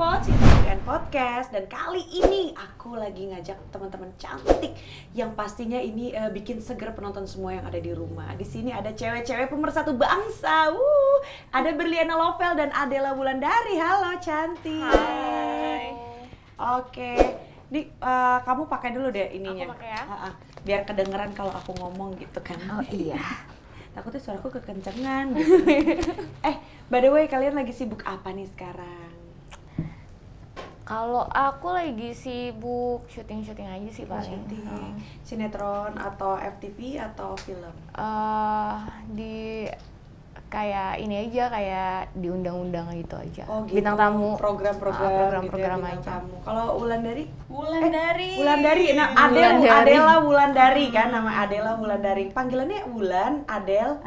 Halo, Cinta Podcast. Dan kali ini aku lagi ngajak teman-teman cantik yang pastinya ini bikin seger penonton semua yang ada di rumah. Di sini ada cewek-cewek pemersatu bangsa. Ada Berliana Lovel dan Adela Wulandari. Halo cantik. Hai. Oke. Nih, kamu pakai dulu deh ininya. Aku pakai ya. Biar kedengeran kalau aku ngomong gitu kan. Oh iya. Takutnya suaraku kekencengan gitu. By the way, kalian lagi sibuk apa nih sekarang? Kalau aku lagi sibuk syuting aja sih paling. Sinetron atau FTV atau film? Di kayak ini aja, kayak diundang-undang gitu aja. Oh gitu. Bintang tamu. Program-program gitu ya, program bintang aja. tamu. Kalau Wulandari? Wulandari. Nah, Adela Wulandari kan, nama Adela Wulandari. Panggilannya Wulan, Adel.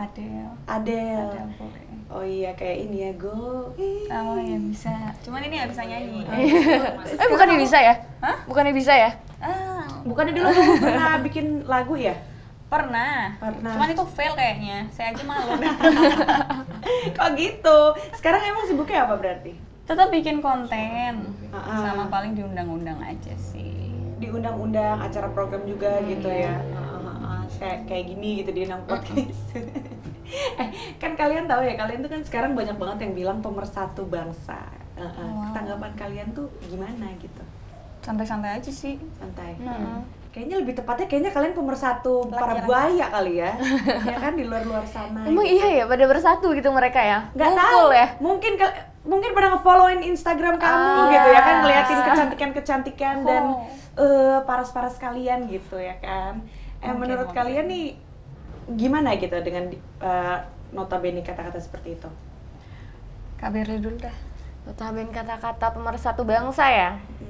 Oh iya, kayak ini ya, Go. Oh ya bisa. Cuman ini nggak bisa nyanyi. Bukannya bisa ya? Hah? Bukannya bisa ya? Bukannya dulu kamu pernah bikin lagu ya? Pernah. Cuman itu fail kayaknya. Saya aja malu. Kok gitu? Sekarang emang sibuknya apa berarti? Tetap bikin konten. Sama paling diundang-undang aja sih. Diundang-undang acara program juga gitu ya. Kayak gini gitu di Enam Podcast. Kan kalian tahu ya, kalian tuh kan sekarang banyak banget yang bilang pemersatu bangsa. Wow. Tanggapan kalian tuh gimana gitu? Santai-santai aja sih. Santai. Kayaknya lebih tepatnya kayaknya kalian pemersatu para Laki-laki. buaya kali ya. Ya kan di luar-luar sana. Emang gitu. iya ya, pada bersatu gitu mereka ya? Nggak Ngumpul tahu ya? Mungkin pada nge-followin Instagram kamu gitu ya kan, ngeliatin kecantikan dan paras-paras kalian gitu ya kan. Menurut kalian nih gimana gitu dengan notabene kata-kata seperti itu? Kak Berli dulu dah. Notabene kata-kata pemersatu bangsa ya?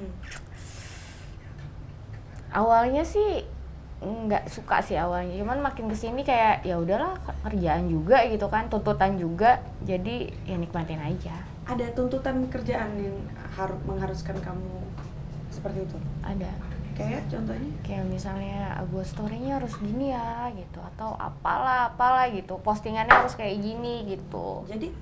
Awalnya sih nggak suka sih awalnya, cuman makin kesini kayak ya udahlah, kerjaan juga gitu kan, tuntutan juga, jadi ya nikmatin aja. Ada tuntutan kerjaan yang mengharuskan kamu seperti itu? Ada. Kayak contohnya? Kayak misalnya buat story-nya harus gini ya gitu, atau apalah gitu, postingannya harus kayak gini gitu. Jadi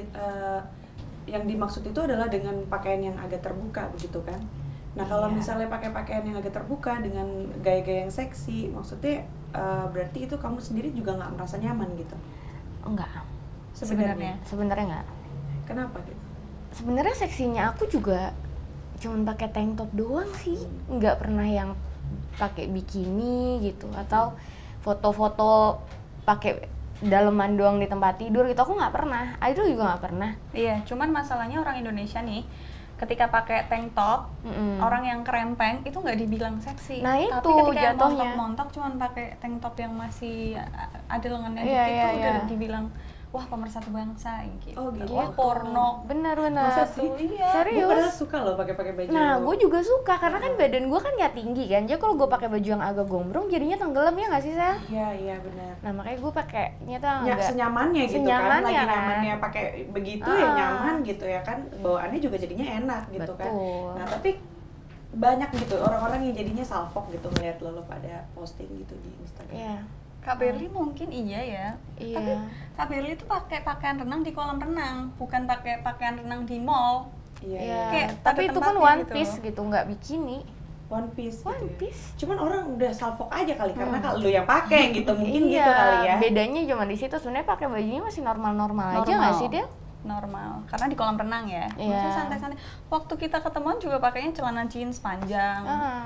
yang dimaksud itu adalah dengan pakaian yang agak terbuka begitu kan? Nah kalau misalnya pakai pakaian yang agak terbuka dengan gaya-gaya yang seksi, maksudnya berarti itu kamu sendiri juga nggak merasa nyaman gitu? Enggak. Sebenarnya Sebenarnya enggak. Kenapa gitu? Sebenarnya seksinya aku juga cuman pakai tank top doang sih, nggak pernah yang pakai bikini gitu atau foto-foto pakai daleman doang di tempat tidur gitu, aku nggak pernah. Idol juga nggak pernah. Iya, cuman masalahnya orang Indonesia nih, ketika pakai tank top, orang yang kerempeng itu nggak dibilang seksi. Nah, itu tapi ketika jatuhnya. montok-montok cuman pakai tank top yang masih ada lengannya Iya, dikit iya, tuh udah iya. dibilang wah pemersatu bangsa gitu. Oh, gitu. Wah porno. Bener. Masa sih? Iya. Gue padahal suka loh pakai baju. Nah, gue juga suka karena kan badan gue kan nggak tinggi kan, jadi kalau gue pakai baju yang agak gombrong jadinya tenggelam ya nggak sih Sel? Iya benar. Nah makanya gue pakainya tuh Ya agak senyamannya gitu kan, senyamannya lagi kan. nyamannya pakai begitu ya nyaman gitu ya kan, bawaannya juga jadinya enak gitu kan. Betul. Nah tapi banyak gitu orang-orang yang jadinya salfok gitu ngeliat lo pada posting gitu di Instagram. Iya. Kak Berli mungkin iya ya. Iya. Tapi Kak Berli tuh pakai pakaian renang di kolam renang, bukan pakai pakaian renang di mall. Iya. Kayak Tapi ada itu pun tempatnya one gitu. piece gitu, nggak bikini. One piece gitu One ya. piece. Cuman orang udah salfok aja kali karena kalau lo yang pakai gitu mungkin Iya, gitu kali ya. bedanya cuma di situ. Sebenarnya pakai bajunya masih normal-normal aja Normal. nggak sih dia? Normal, karena di kolam renang ya. Iya. Maksudnya santai-santai. Waktu kita ketemuan juga pakainya celana jeans panjang,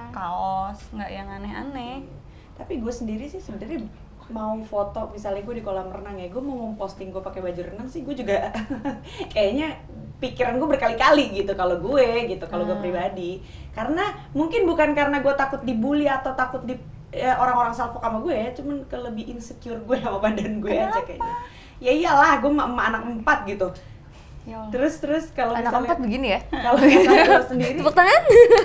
kaos, nggak yang aneh-aneh. Tapi gue sendiri sih sebenarnya mau foto misalnya gue di kolam renang ya, gue mau posting gue pakai baju renang sih gue juga kayaknya pikiran gue berkali-kali gitu kalau gue gitu, kalau gue pribadi, karena mungkin bukan karena gue takut dibully atau takut orang-orang salfok sama gue ya, cuman lebih insecure gue sama badan gue aja kayaknya. Ya iyalah, gue emak anak 4 gitu. Ya Allah. Terus kalau Anak misalnya empat begini ya? kalau misalnya lo sendiri, Tepuk tangan.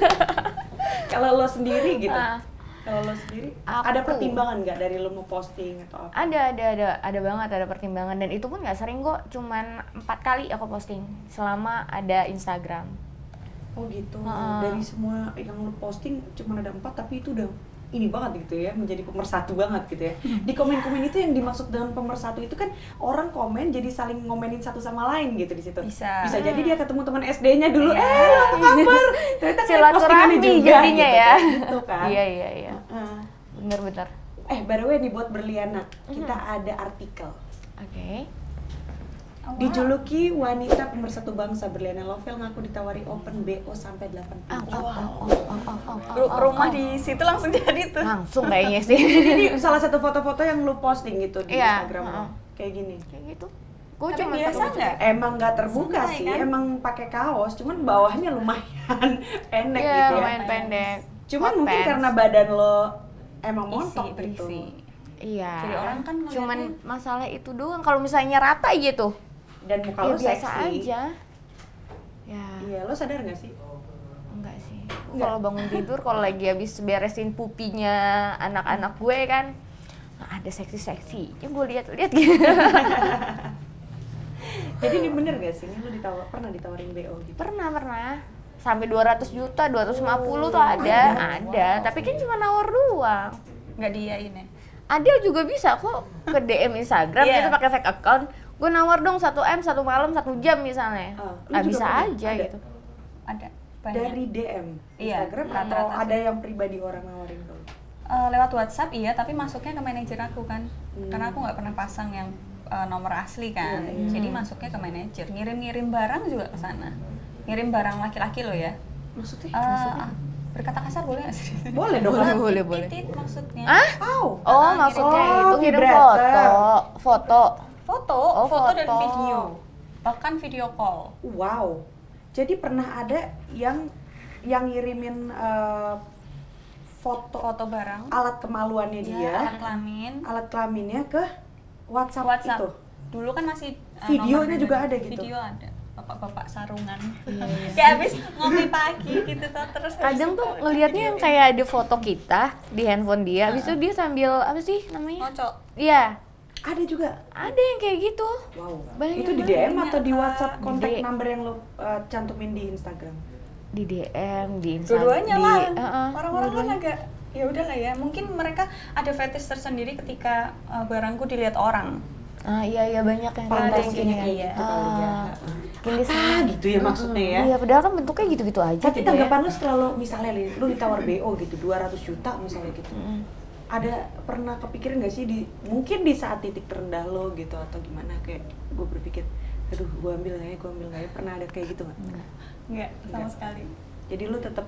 kalau lo sendiri gitu. Kalau lo sendiri Aku. ada pertimbangan nggak dari lo mau posting atau apa? Ada banget, ada pertimbangan, dan itu pun nggak sering kok, cuman 4 kali aku posting selama ada Instagram. Oh gitu. Dari semua yang lo posting cuma ada 4 tapi itu udah ini banget gitu ya, menjadi pemersatu banget gitu ya. Di komen-komen itu yang dimaksud dengan pemersatu itu kan orang komen jadi saling ngomenin satu sama lain gitu di situ. Bisa Jadi dia ketemu teman SD-nya dulu, apa kabar? Ternyata ngeliat postingannya Silaturahmi juga jadinya gitu, ya. gitu kan. Iya. Bener-bener. By the way nih buat berliana, kita ada artikel. Oke. Dijuluki wanita pemersatu bangsa, Berliana Lovell ngaku ditawari open BO sampai 80 juta. Rumah di situ langsung jadi tuh. Langsung kayaknya sih. Ini salah satu foto-foto yang lu posting gitu di Iya, Instagram lo. Kayak gini. Kayak gitu. Gue Tapi cuma biasa nggak? Emang nggak terbuka Santai, sih, kan? emang pakai kaos, cuman bawahnya lumayan pendek Iya, gitu ya. lumayan pendek. Cuman Hot mungkin pants. karena badan lo emang Isi, montok gitu. berisi. Iya. Jadi orang kan cuman ngeliatnya- masalah itu doang. Kalau misalnya rata gitu, Dan muka ya lo biasa seksi. aja. Ya, Iya, lo sadar nggak sih? enggak sih. Enggak. Kalau bangun tidur, kalau lagi habis beresin pupinya anak-anak gue kan, nah, ada seksi-seksi. Ya gue lihat-lihat gitu. Jadi ini bener gak sih? Ini lo pernah ditawarin BO gitu? Pernah. Sampai 200 juta, 250 tuh ada. Wow. Tapi kan cuma nawar doang. Nggak diain ya. Adil juga bisa kok ke DM Instagram Iya. gitu pakai fake account. Gue nawar dong 1M 1 malam 1 jam misalnya. Lu Nah, juga bisa pernah? aja Ada? gitu. Ada banyak. Dari DM Iya, Instagram atau rata-rata ada yang pribadi orang nawarin lo? Lewat WhatsApp iya, tapi masuknya ke manajer aku kan. Hmm. Karena aku nggak pernah pasang yang nomor asli kan. Iya, iya. Jadi masuknya ke manajer. Ngirim-ngirim barang juga ke sana. Ngirim barang laki-laki lo ya. Maksudnya? Berkata kasar boleh nggak sih? Boleh dong. Boleh. Titit maksudnya. Oh, Oh, maksudnya ngirim- itu oh, ngirim vibrator. foto. Foto, Oh, foto dan foto. video. Bahkan video call. Wow. Jadi pernah ada yang ngirimin Foto barang. alat kemaluannya dia, Alat kelamin. alat kelaminnya ke WhatsApp, WhatsApp. itu. Dulu kan masih Videonya nomor juga pribadi. ada gitu? Video ada. Bapak-bapak sarungan. Kayak habis ngopi pagi gitu tuh terus. Kadang tuh ngelihatnya yang kayak ada foto kita di handphone dia, habis itu dia sambil apa sih namanya? ngocok. Iya, Ada juga. ada yang kayak gitu. Wow. Banyak Itu di DM banget. atau di WhatsApp Di kontak D- number yang lo cantumin di Instagram? Di DM, di Instagram. Dua-duanya lah. Heeh, Orang-orang kan dua-duanya. agak ya udahlah ya. Mungkin mereka ada fetish tersendiri ketika barangku dilihat orang. Iya banyak yang Fantasinya kayak kayak gitu. gitu kali ya. Mungkin di sana. Gitu ya maksudnya ya. Iya, padahal kan bentuknya gitu-gitu aja. Tapi gitu tanggapan lu setelah lu misalnya lu ditawar BO gitu 200 juta misalnya gitu. Ada pernah kepikiran nggak sih mungkin di saat titik terendah lo gitu atau gimana kayak gue berpikir aduh gue ambil nggak ya, pernah ada kayak gitu nggak? Enggak, sama Enggak. sekali. Jadi lu tetap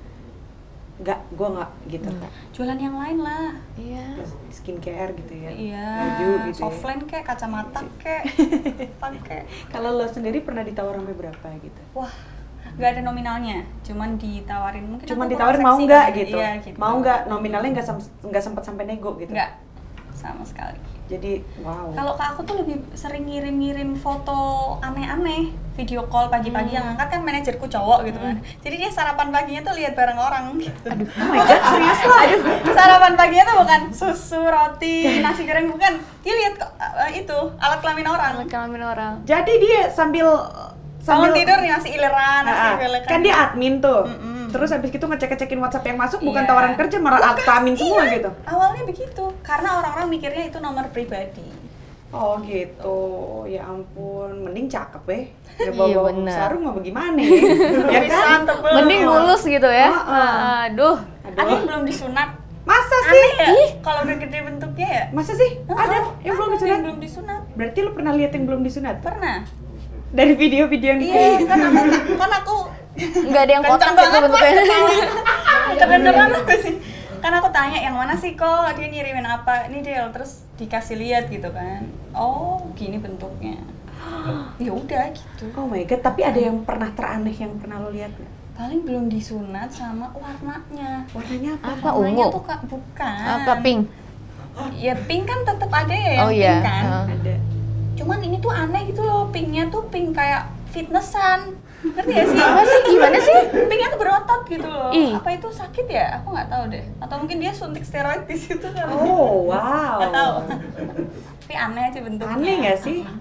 gue nggak gitu. Enggak. Jualan yang lain lah. Iya. Skincare gitu ya. Iya, Baju gitu. softline kek, kacamata kek, pakai. Kalau lo sendiri pernah ditawar sampai berapa gitu? Wah, nggak ada nominalnya, cuman ditawarin mungkin. Cuman aku ditawarin kurang mau seksi nggak kali. gitu? Iya, gitu. Mau nggak nominalnya nggak sempat sampai nego gitu? Nggak, sama sekali. Jadi wow. Kalau ke aku tuh lebih sering ngirim-ngirim foto aneh-aneh, video call pagi-pagi yang angkat kan manajerku cowok gitu kan. Jadi dia sarapan paginya tuh lihat barang orang gitu. Aduh, oh my god, serius lah. Aduh, sarapan paginya tuh bukan susu, roti, nasi goreng bukan. Dia lihat itu alat kelamin orang. Kelamin orang. Jadi dia sambil Bangun tidur nih nasi ileran, nasi Nah, belekan. kan dia admin tuh. Mm-mm. Terus habis gitu ngecek-ngecekin WhatsApp yang masuk bukan Iya. tawaran kerja malah admin semua Iya, gitu. Awalnya begitu, karena orang-orang mikirnya itu nomor pribadi. Oh gitu. Ya ampun, mending cakep ya. Ya Iya, bawa bener. sarung mah bagaimana ya? Ya kan? tebel. Mending mulus gitu ya. Heeh. Aduh. Ada yang belum disunat. Masa sih? Aneh ya? Kalau udah gede bentuknya ya? Masa sih? Ada yang belum Ada disunat? yang belum disunat. Berarti lu pernah lihat yang belum disunat? Pernah. Dari video-video yang Iya, kan aku Nggak ada yang kotak kenceng gitu banget Mas, bentuknya. ketawa. Kedengeran apa sih? Kan aku tanya yang mana sih kok, dia ngirimin apa? Ini Del, terus dikasih lihat gitu kan. Oh, gini bentuknya. Ya udah gitu. Oh my god, tapi ada yang pernah teraneh yang pernah lo lihat nggak? Paling belum disunat sama warnanya. Warnanya apa? Apa, Warnanya ungu? tuh Kak, bukan. Apa pink? Ya pink kan tetap ada ya yang Oh iya. pink kan. Ada. Cuman ini tuh aneh gitu loh, pinknya tuh pink kayak fitnessan. Ngerti gak sih? Apa sih? Gimana sih? Pinknya tuh berotot gitu loh. Ih. Apa itu sakit ya? Aku nggak tahu deh. Atau mungkin dia suntik steroid di situ kan? Oh wow. Nggak tahu. Tapi aneh aja bentuknya. Aneh nggak sih?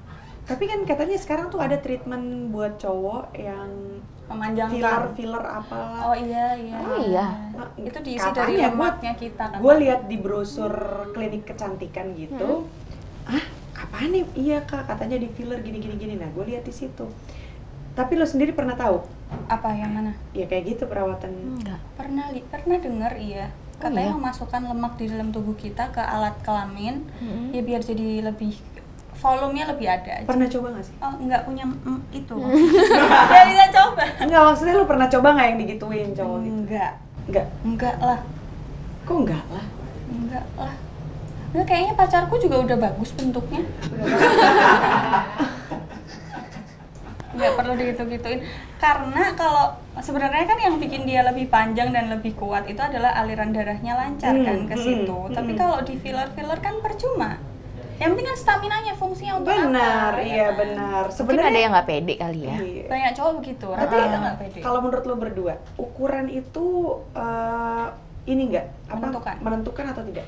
Tapi kan katanya sekarang tuh ada treatment buat cowok yang memanjangkan filler apalah. Oh iya. Oh iya. Itu diisi dari Katanya, lemaknya kita kan. Gue lihat di brosur klinik kecantikan gitu. Apaan nih? Iya Kak, katanya di filler gini. Nah, gue lihat di situ. Tapi lo sendiri pernah tahu? Apa yang mana? Ya kayak gitu perawatan. Enggak. Pernah dengar iya. Katanya iya? memasukkan lemak di dalam tubuh kita ke alat kelamin, ya biar jadi lebih volumenya lebih ada aja. Pernah coba nggak sih? Oh, nggak punya itu. Nggak bisa coba. Enggak, maksudnya lo pernah coba nggak yang digituin cowok gitu? Enggak lah. Kok enggak lah? Enggak lah. Nah, kayaknya pacarku juga udah bagus bentuknya. Nggak perlu digitu-gituin. Karena kalau sebenarnya kan yang bikin dia lebih panjang dan lebih kuat itu adalah aliran darahnya lancar kan ke situ. Tapi kalau di filler kan percuma. Yang penting kan staminanya, fungsinya untuk Benar, apa? iya kan? benar. Mungkin ada yang nggak pede kali ya. Iya. Banyak cowok begitu, Tapi rata-rata nggak pede. kalau menurut lo berdua, ukuran itu ini enggak menentukan atau tidak?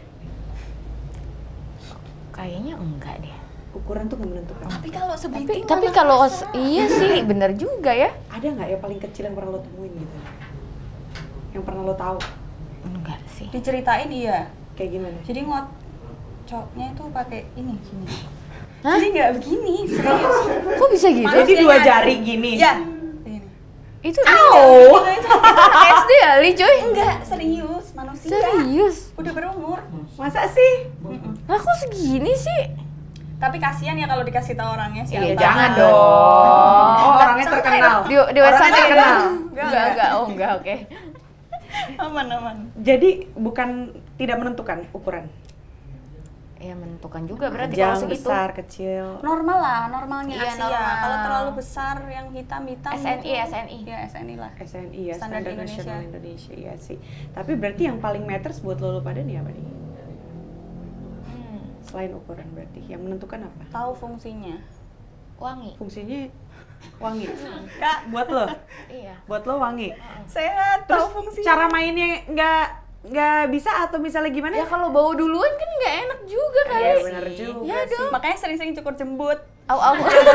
Kayaknya enggak deh. Ukuran tuh nggak menentukan. Tapi kalau sebenting Tapi kalau iya sih bener juga ya. Ada nggak yang paling kecil yang pernah lo temuin gitu? Yang pernah lo tahu? Enggak sih. diceritain iya. Kayak gimana? Jadi coknya itu pakai ini gini. Hah? Jadi nggak begini, serius. Kok bisa gitu? Jadi dua jari gini? Iya. Begini. Itu Itu anak SD kali cuy. enggak, serius, manusia. Serius? Udah berumur. Masa sih? Lah kok segini sih? Tapi kasihan ya kalau dikasih tahu orangnya siapa. Iya, jangan dong. Oh, orangnya terkenal. Di website Orangnya terkenal. Enggak. Oh enggak, oke. Aman. Jadi bukan tidak menentukan ukuran. Ya menentukan juga berarti Panjang, kalau segitu. besar, kecil. Normal lah, normalnya Iya, Asia. normal. Kalau terlalu besar yang hitam SNI, gitu. SNI. Iya, SNI lah. SNI ya, Standar Standar Indonesia. Nasional Indonesia, iya sih. Tapi berarti yang paling matters buat lo pada nih apa nih? Selain ukuran berarti, yang menentukan apa? Tahu fungsinya. Wangi. Fungsinya wangi. Kak, Buat lo? Iya. Buat lo wangi? sehat, Terus tahu fungsinya. cara mainnya nggak bisa atau misalnya gimana? Ya kalau bau duluan kan nggak enak juga kali. Iya benar juga Ya sih. dong. Makanya sering-sering cukur jembut. Au.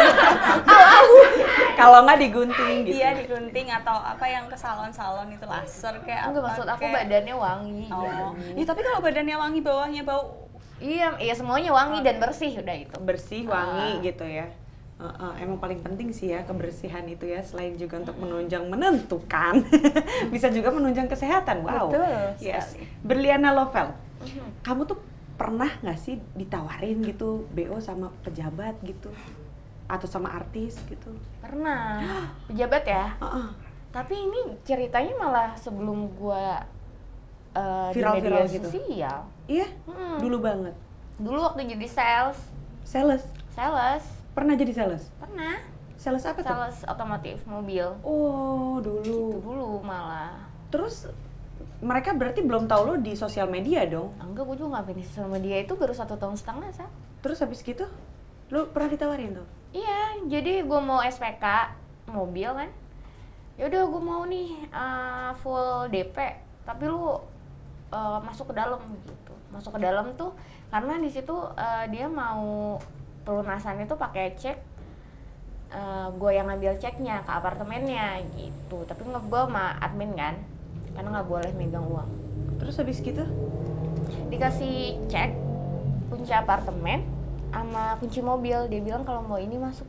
Kalau nggak digunting gitu. Iya, digunting atau apa yang ke salon-salon itu laser kayak Enggak apa. maksud aku kayak- badannya wangi. Oh. Ya, tapi kalau badannya wangi, bawahnya bau. Iya semuanya wangi dan bersih udah itu. Bersih, wangi gitu ya. Emang paling penting sih ya kebersihan itu ya, selain juga untuk menunjang menentukan, bisa juga menunjang kesehatan. Wow. Betul Yes. sekali. Berliana Lovel, kamu tuh pernah nggak sih ditawarin gitu BO sama pejabat gitu, atau sama artis gitu? Pernah. Pejabat ya. Heeh. Tapi ini ceritanya malah sebelum gua di Viral-viral media gitu? sosial. Iya. Mm. Dulu banget. Dulu waktu jadi sales. Sales. Pernah jadi sales? Pernah. Sales apa tuh? Sales otomotif mobil. Oh, Gitu dulu. dulu malah. Terus mereka berarti belum tahu lo di sosial media dong? Enggak, gue juga ngapain di sosial media itu baru 1,5 tahun, Sa. Terus habis gitu, lo pernah ditawarin tuh? Iya, jadi gue mau SPK mobil kan. Ya udah gue mau nih full DP, tapi lu masuk ke dalam gitu. Masuk ke dalam tuh karena di situ dia mau pelunasan itu pakai cek. Gue yang ngambil ceknya ke apartemennya gitu. Tapi nggak, gue sama admin kan, karena nggak boleh megang uang. Terus habis gitu? Dikasih cek kunci apartemen sama kunci mobil. Dia bilang kalau mau ini masuk.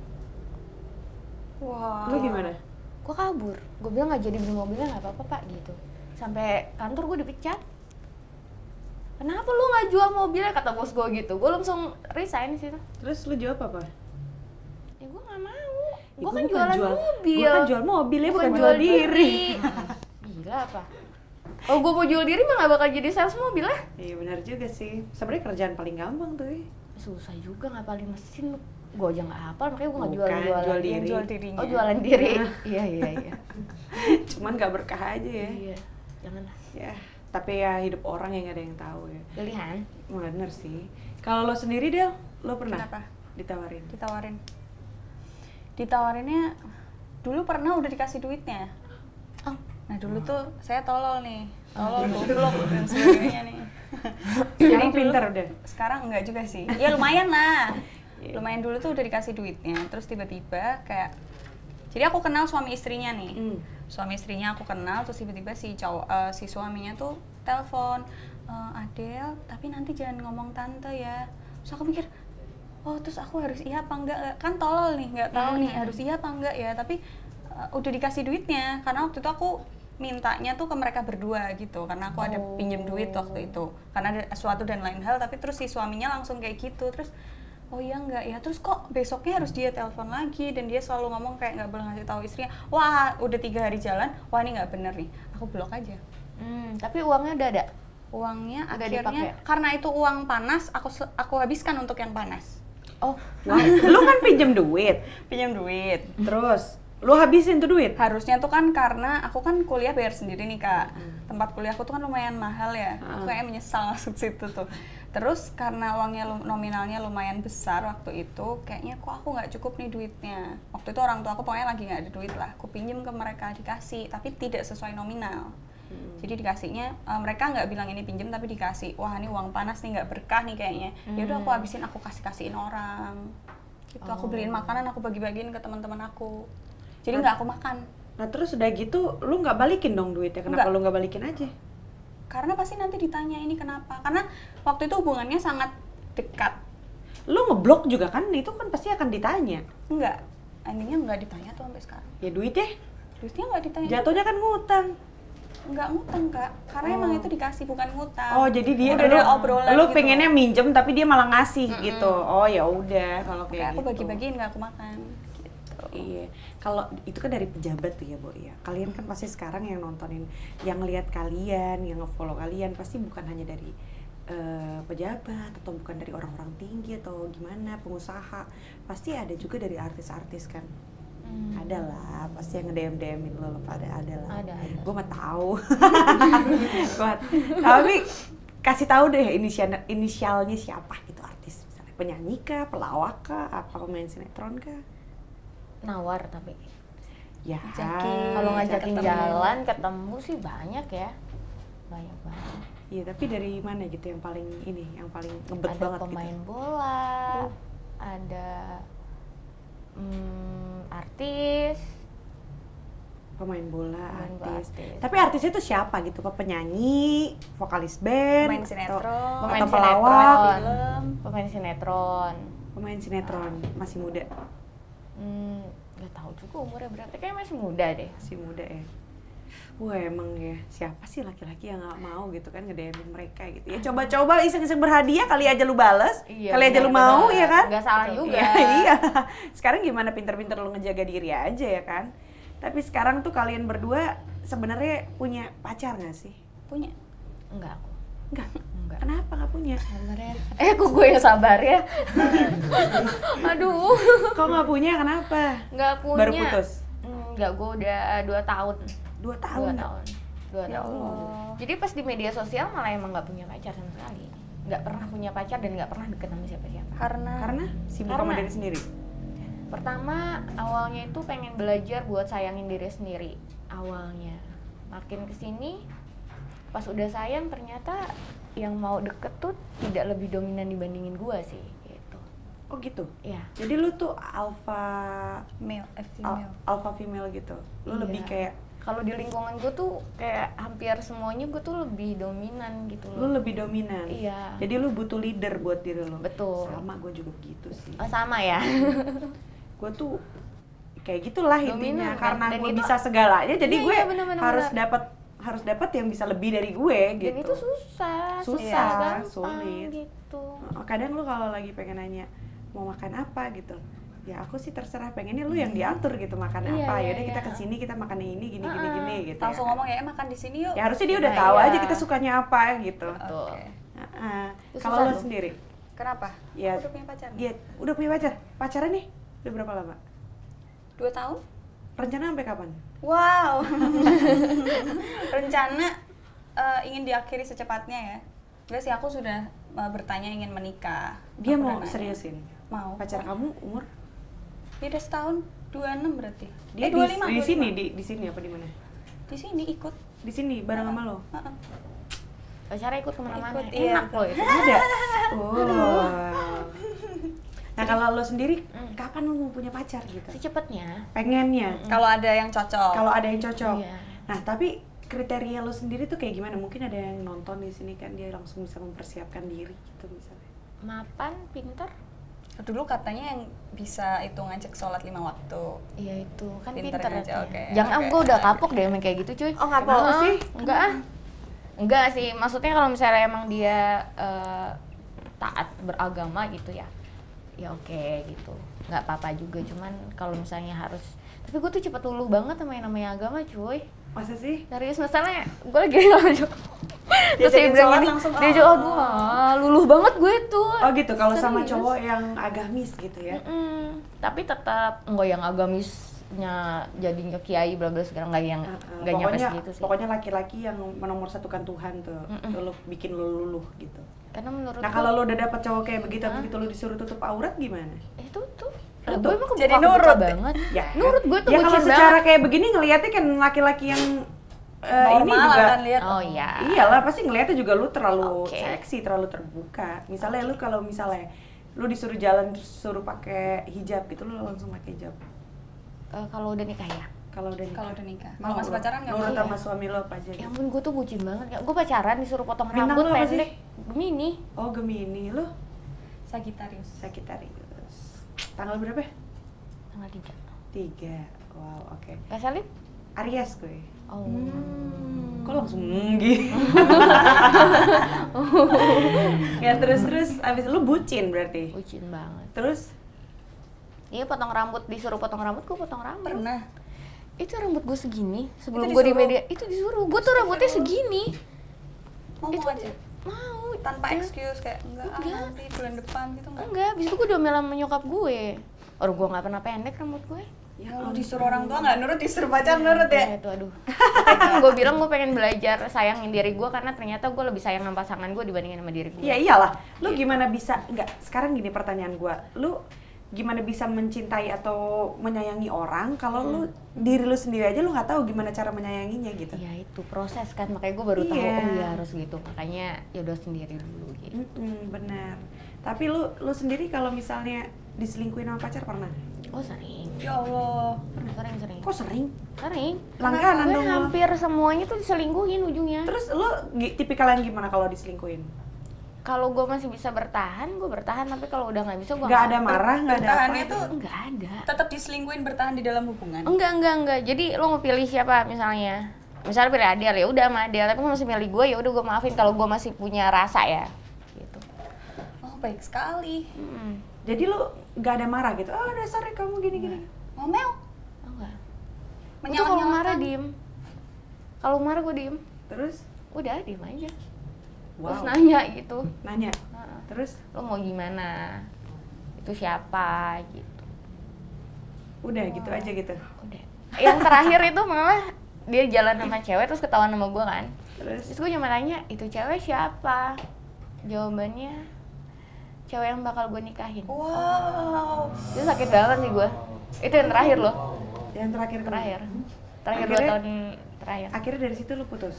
Wah. Lo gimana? Gue kabur. Gue bilang nggak jadi beli mobilnya, nggak apa-apa pak gitu. Sampai kantor gue dipecat. Kenapa lu nggak jual mobilnya, kata bos gue gitu. Gue langsung resign sih. Terus lo jawab apa? Ya gue nggak mau. Ya, Gue kan jualan mobil. Gue kan jual mobil ya, bukan Bukan jual diri. Gila apa? Kalau gue mau jual diri mah nggak bakal jadi sales mobil lah. Iya benar juga sih. Sebenarnya kerjaan paling gampang tuh ya. Susah juga ngapalin mesin. Gue aja nggak hafal, makanya gue nggak Bukan, jual diri. Yang jual dirinya. Oh jualan diri. Iya. Cuman gak berkah aja ya. Iya. Jangan lah. Ya, tapi ya hidup orang yang gak ada yang tahu ya. Pilihan. Bener sih. Kalau lo sendiri Del, lo pernah Kenapa? ditawarin? Ditawarinnya dulu pernah udah dikasih duitnya. Oh. Nah dulu tuh saya tolol nih, goblok dan sebagainya nih. Sekarang pinter udah. Sekarang enggak juga sih. Ya lumayan lah. Lumayan dulu tuh udah dikasih duitnya, terus tiba-tiba kayak, jadi aku kenal suami istrinya nih. Suami istrinya aku kenal, terus tiba-tiba si suaminya tuh telepon, Adel, tapi nanti jangan ngomong tante ya. Terus aku mikir, oh terus aku harus iya apa enggak? Kan tolol nih, nggak tahu nih harus iya apa enggak ya. Tapi udah dikasih duitnya, karena waktu itu aku mintanya tuh ke mereka berdua gitu, karena aku ada pinjem duit waktu itu, karena ada sesuatu dan lain hal. Tapi terus si suaminya langsung kayak gitu, terus oh iya enggak ya, terus kok besoknya harus dia telepon lagi, dan dia selalu ngomong kayak nggak boleh ngasih tahu istrinya. Wah udah 3 hari jalan, wah ini nggak bener nih, aku blok aja. Tapi uangnya udah ada? Uangnya Udah akhirnya dipakai? karena itu uang panas, aku habiskan untuk yang panas. Oh, Wah, lu kan pinjem duit, Pinjam duit. terus lu habisin tuh duit. Harusnya tuh kan karena aku kan kuliah bayar sendiri nih Kak. Tempat kuliah aku tuh kan lumayan mahal ya. Aku kayak menyesal masuk situ tuh. Terus karena uangnya nominalnya lumayan besar waktu itu, kayaknya kok aku nggak cukup nih duitnya. Waktu itu orang tua aku pokoknya lagi nggak ada duit lah. Aku pinjem ke mereka, dikasih, tapi tidak sesuai nominal. Jadi dikasihnya, mereka nggak bilang ini pinjem tapi dikasih. Wah ini uang panas nih, nggak berkah nih kayaknya. Ya udah aku habisin, aku kasihin orang. Gitu, aku beliin makanan, aku bagi-bagiin ke teman-teman aku. Jadi nggak aku makan. Nah terus udah gitu, lu nggak balikin dong duitnya? Kenapa Nggak. lu nggak balikin aja? Karena pasti nanti ditanya ini kenapa. Karena waktu itu hubungannya sangat dekat. Lu ngeblok juga kan, itu kan pasti akan ditanya. Enggak, endingnya nggak ditanya tuh sampai sekarang. Ya duitnya, Duitnya nggak ditanya. jatuhnya kan ngutang. Nggak ngutang Kak, karena emang itu dikasih bukan ngutang. Oh jadi dia udah ada obrolan lu gitu. pengennya minjem tapi dia malah ngasih gitu. Oh ya udah kalau kayak Kayak aku gitu. bagi-bagiin, nggak aku makan. Gitu. Iya, kalau itu kan dari pejabat tuh ya, Bo ya. Kalian kan pasti sekarang yang nontonin, yang lihat kalian, yang nge-follow kalian pasti bukan hanya dari pejabat atau bukan dari orang-orang tinggi atau gimana, pengusaha. Pasti ada juga dari artis-artis kan. Ada lah, pasti yang nge-DM-DM-in lo pada ada lah. Ada. Gue mah tahu. Tapi kasih tahu deh inisialnya siapa gitu artis, misalnya penyanyi kah, pelawak kah, apa pemain sinetron kah? nawar tapi. Ya. Ngajakin. Kalau ngajakin ketemu. jalan ketemu sih banyak ya. Banyak banget. Iya, tapi dari mana gitu yang paling ini, yang paling ngebet Ada banget pemain gitu? bola, ada artis. Pemain bola, Pemain bola, artis. artis. Tapi artisnya itu siapa gitu? Apa penyanyi, vokalis band, Pemain sinetron, Pemain atau pelawak, sinetron. film. Pemain sinetron. pemain sinetron, masih muda, Nggak tahu juga umurnya berapa. Kayaknya masih muda deh. masih muda ya. Wah emang ya, siapa sih laki-laki yang nggak mau gitu kan nge-DM-in mereka gitu ya. Coba-coba iseng-iseng berhadiah, kali aja lu bales, Iya, kali aja lu mau ya kan? Nggak salah juga. Iya, iya. Sekarang gimana pinter-pinter lu ngejaga diri aja ya kan? Tapi sekarang tuh kalian berdua sebenarnya punya pacar nggak sih? Punya. Enggak aku. Enggak. Enggak. Kenapa nggak punya? Sebenarnya. Kok gue yang sabar ya? Aduh. Kok nggak punya? Kenapa? Nggak punya. Baru putus? Enggak, gue udah 2 tahun. 2 tahun. 2 tahun. 2 Ya tahun. Allah. Jadi pas di media sosial malah emang nggak punya pacar sama sekali. Nggak pernah punya pacar dan nggak pernah deket sama siapa-siapa. Karena sibuk sama Karena- diri sendiri. Pertama awalnya itu pengen belajar buat sayangin diri sendiri awalnya. Makin kesini pas udah sayang ternyata yang mau deket tuh tidak lebih dominan dibandingin gua sih gitu. Oh gitu. Ya. Jadi lu tuh alpha Female. alpha female gitu. Lu Iya. lebih kayak Kalau di lingkungan gue tuh kayak hampir semuanya gue tuh lebih dominan gitu lu loh. lebih dominan. Iya. Jadi lu butuh leader buat diri lu. Betul. Sama gue juga gitu sih. Oh, sama ya. Gue tuh kayak gitulah intinya, Dominan, kan? karena Dan gue itu- bisa segalanya jadi Iya, gue iya, bener, harus dapat yang bisa lebih dari gue gitu. Dan itu susah Susah, gampang sulit. gitu. Kadang lu kalau lagi pengen nanya mau makan apa gitu, ya aku sih terserah, pengennya lu yang diatur gitu makan Iya, apa. iya, Yaudah kita iya. kesini kita makan yang ini gini gitu. Langsung ya. ngomong ya makan di sini yuk. Ya harusnya dia udah Nah, tahu iya. aja kita sukanya apa gitu. Betul. Oke. Itu Kalau susah lu tuh. sendiri, Kenapa? Ya. Aku udah punya pacar. dia udah punya pacar? Pacaran nih udah berapa lama? 2 tahun? Rencana sampai kapan? Wow. Rencana ingin diakhiri secepatnya ya. Enggak sih, aku sudah bertanya ingin menikah. Dia Aku mau udah nanya. seriusin? Mau. Pacar kamu umur? Beda setahun, 26 berarti. Dia 25. di sini 25. di sini apa di mana? Di sini ikut. Di sini bareng sama lo. Heeh. Pacarnya ikut kemana-mana. Ikut, iya. Enak loh itu. Ada. Oh. Nah kalau lo sendiri, kapan lo mau punya pacar gitu? Secepatnya. Pengennya? Kalau ada yang cocok. Kalau ada yang cocok? Iya. Nah tapi kriteria lo sendiri tuh kayak gimana? Mungkin ada yang nonton di sini kan, dia langsung bisa mempersiapkan diri gitu misalnya. Mapan, pinter. Dulu katanya yang bisa itu ngajak sholat 5 waktu. Iya itu kan Pinter pinter aja, ya. oke, Jangan oke. gue udah kapok deh main kayak gitu cuy. Oh, nggak mau sih? Enggak ah. Enggak sih, maksudnya kalau misalnya emang dia taat beragama gitu ya. Ya oke gitu. Nggak apa-apa juga, cuman kalau misalnya harus, tapi gue tuh cepet luluh banget sama yang namanya agama cuy. Masa sih? Serius, misalnya gue lagi ngajak terus dia Diajakin bilang sholat gini, langsung, dia jawab, aduh luluh banget gue tuh. Oh gitu, kalau sama Serius. cowok yang agamis gitu ya? Tapi tetap enggak yang agamisnya jadinya kiai bla bla segala, enggak yang enggak nyampe Pokoknya, segitu sih. pokoknya laki-laki yang menomorsatukan Tuhan tuh, tuh lo bikin lo luluh gitu. Karena menurut Nah kalau lo udah dapet cowok kayak begitu, begitu lo disuruh tutup aurat gimana? itu tuh Tuh, gue emang jadi kebuka nurut banget. Ya, Nurut gue tuh ya kalau bucin secara banget. kayak begini ngelihatnya kan laki-laki yang ini Normal juga kan lihat. Oh iya. iyalah pasti ngelihatnya juga lu terlalu Oke. seksi, terlalu terbuka. Misalnya lu kalau misalnya lu disuruh jalan terus suruh pakai hijab gitu, lu langsung pakai hijab. Kalau udah nikah ya. Kalau udah nikah. Kalau udah nikah. Mau Kalau masih lu? pacaran nggak Nurut boleh. sama suami lu apa aja Ya gitu? ampun, gue tuh bucin banget. Gue pacaran disuruh potong Bintang rambut lu apa sih? pendek. Gemini. Oh Gemini, lu Sagittarius. Sagittarius. Tanggal berapa? Tanggal 3. 3. Wow, oke. Gak salib? Aries gue. Oh. Kok langsung gitu? Ya terus abis lu bucin berarti. Bucin banget. Terus Iya, potong rambut, disuruh potong rambut, gue potong rambut. Pernah. Itu rambut gue segini, sebelum Itu gue di disuruh? media, itu disuruh. Gue tuh rambutnya segini. Mau Itu aja. Mau. Tanpa Ya. excuse kayak enggak nanti bulan depan gitu enggak. Enggak, abis itu gue diomelin sama nyokap gue. Orang gue gak pernah pendek rambut gue. ya Kalau disuruh orang tua nggak nurut, disuruh pacar nurut Iya, ya. itu aduh. Makanya kan gue bilang gue pengen belajar sayangin diri gue, karena ternyata gue lebih sayang sama pasangan gue dibandingin sama diri gue. Ya iyalah, lu gimana bisa, enggak, sekarang gini pertanyaan gua, lu gimana bisa mencintai atau menyayangi orang kalau lu diri lu sendiri aja lu nggak tahu gimana cara menyayanginya gitu. Iya, itu proses kan, makanya gue baru tahu Iya. oh iya harus gitu. Makanya ya udah sendiri dulu gitu. Benar. Tapi lu sendiri kalau misalnya diselingkuhin sama pacar pernah? Oh sering. Ya Allah. Sering. Kok sering? Sering. Langganan Gue dong. Lu. hampir semuanya tuh diselingkuhin ujungnya. Terus lu tipikal yang gimana kalau diselingkuhin? Kalau gue masih bisa bertahan, gue bertahan. Tapi kalau udah nggak bisa, gue Nggak ada marah, nggak ada apa? Bertahannya tuh Nggak ada. tetap diselingkuhin bertahan di dalam hubungan. Enggak. Jadi lo mau pilih siapa misalnya? Misalnya pilih Adele, ya udah sama Adele. Tapi kalau masih milih gue, ya udah gue maafin kalau gue masih punya rasa ya. Gitu. Oh, baik sekali. Jadi lu nggak ada marah gitu? Oh dasarnya kamu gini-gini. Ngomel. Oh, enggak. Gue tuh kalau Menyalah-nyalahkan. marah diem. Kalau marah gue diem. Terus? Udah diem aja. Terus Wow. nanya gitu. Nanya. Heeh. Terus? Lo mau gimana? Itu siapa gitu. Udah gitu aja gitu. Udah. Yang terakhir itu malah dia jalan sama cewek terus ketahuan sama gue kan. Terus? Terus gue cuma tanya, itu cewek siapa? Jawabannya cewek yang bakal gue nikahin. Wow. Itu sakit banget sih gue. Itu yang terakhir loh. Yang terakhir kemana? Terakhir 2 Akhirnya- tahun terakhir. Akhirnya dari situ lu putus.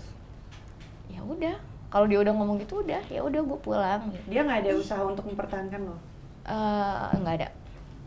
Ya udah, kalau dia udah ngomong gitu udah, ya udah gue pulang. Gitu. Dia nggak ada usaha untuk mempertahankan lo. Nggak ada.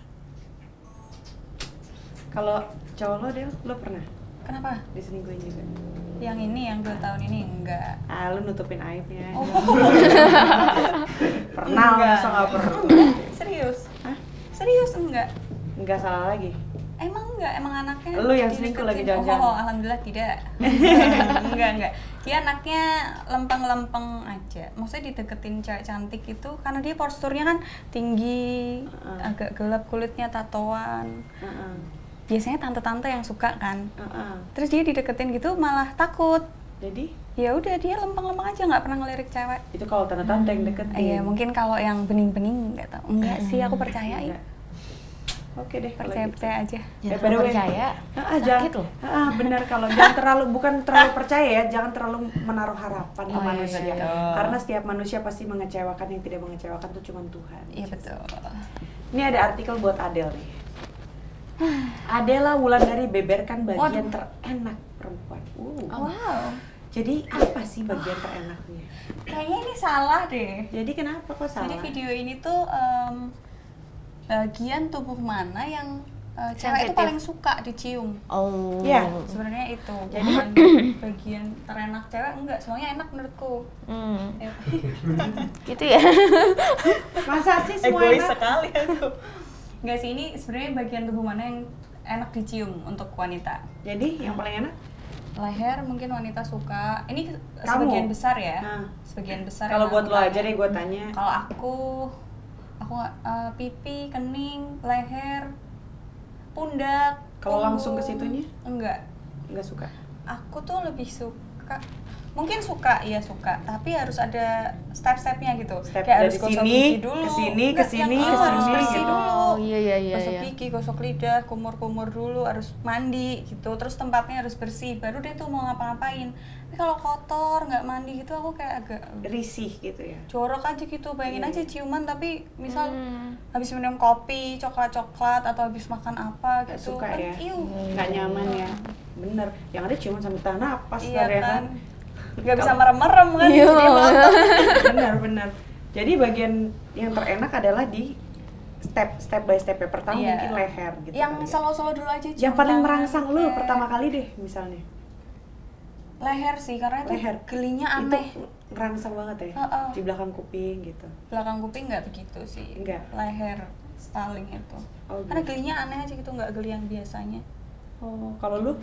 Kalau cowok lo, Del, lo pernah Kenapa? diselingkuhin juga? Yang ini yang 2 tahun ini enggak. Ah, lu nutupin aibnya. Oh. Pernah, Enggak. masa nggak pernah? Serius? Hah? Serius enggak? Nggak salah lagi. Emang enggak, emang anaknya Lu yang selingkuh lagi dideketin. jangan-jangan. Oh, alhamdulillah tidak. Enggak. Dia anaknya lempeng-lempeng aja. Maksudnya dideketin cewek cantik itu karena dia posturnya kan tinggi, agak gelap kulitnya, tatoan. Biasanya tante-tante yang suka kan. Terus dia dideketin gitu malah takut. Jadi Ya udah dia lempeng-lempeng aja, nggak pernah ngelirik cewek. itu kalau tante-tante yang deketin. Iya, mungkin kalau yang bening-bening nggak tahu. Enggak sih, aku percaya. Enggak. Oke deh, kalau gitu. Percaya aja. Jangan by the way, percaya. jangan, Sakit loh. benar kalau jangan terlalu, bukan terlalu percaya ya, jangan terlalu menaruh harapan ke Oh, iya, manusia. betul. Karena setiap manusia pasti mengecewakan, yang tidak mengecewakan tuh cuma Tuhan. Iya betul. Ini ada artikel buat Adele nih. Adela Wulandari beberkan bagian terenak perempuan. Wow. Jadi apa sih bagian terenaknya? Kayaknya ini salah deh. Jadi kenapa kok salah? Jadi video ini tuh bagian tubuh mana yang cewek itu Sensitif. paling suka dicium. Oh. Iya. Sebenarnya itu. Jadi bagian terenak cewek enggak, semuanya enak menurutku. Ya. Gitu ya. Masa sih semua Egois enak? sekali aku. Enggak sih, ini sebenarnya bagian tubuh mana yang enak dicium untuk wanita. Jadi yang paling enak? Leher mungkin wanita suka. Ini Kamu? sebagian besar ya. Nah. Sebagian besar. Kalau yang buat aku lo aja tanya. deh gue tanya. Kalau aku pipi, kening, leher, pundak. Kalau punggung. langsung ke situnya? Enggak. Nggak suka? Aku tuh lebih suka, mungkin suka, iya suka, tapi harus ada step-stepnya gitu. Step Kayak dari harus gosok sini, gigi dulu. ke sini, ke Enggak, sini, yang ke harus sini, bersih gitu. dulu. Oh iya. Gosok gigi, gosok lidah, kumur-kumur dulu, harus mandi gitu. Terus tempatnya harus bersih, baru deh tuh mau ngapa-ngapain. Tapi kalau kotor, nggak mandi gitu, aku kayak agak Risih gitu ya? jorok aja gitu. Bayangin Iya. aja ciuman, tapi misal habis minum kopi, coklat-coklat, atau habis makan apa Nggak gitu. suka Kan, ya? iuh. Nggak nyaman ya? Bener, yang ada cuma sambil tahan napas Iya ntar ya kan, nggak bisa merem-merem kan, Iya. jadi melotot. Benar. Jadi bagian yang terenak adalah di step by step ya. Pertama Iya. mungkin leher gitu. Yang kali ya. solo-solo dulu aja. Yang cium paling tangan, merangsang lu leher. pertama kali deh misalnya. Leher sih, karena itu Leher. gelinya aneh. Itu ngerangsang banget ya. Heeh. Di belakang kuping gitu. Belakang kuping nggak begitu sih. Enggak. Leher styling itu. Oh, Karena gitu. gelinya aneh aja gitu, nggak geli yang biasanya. Oh, kalau lu?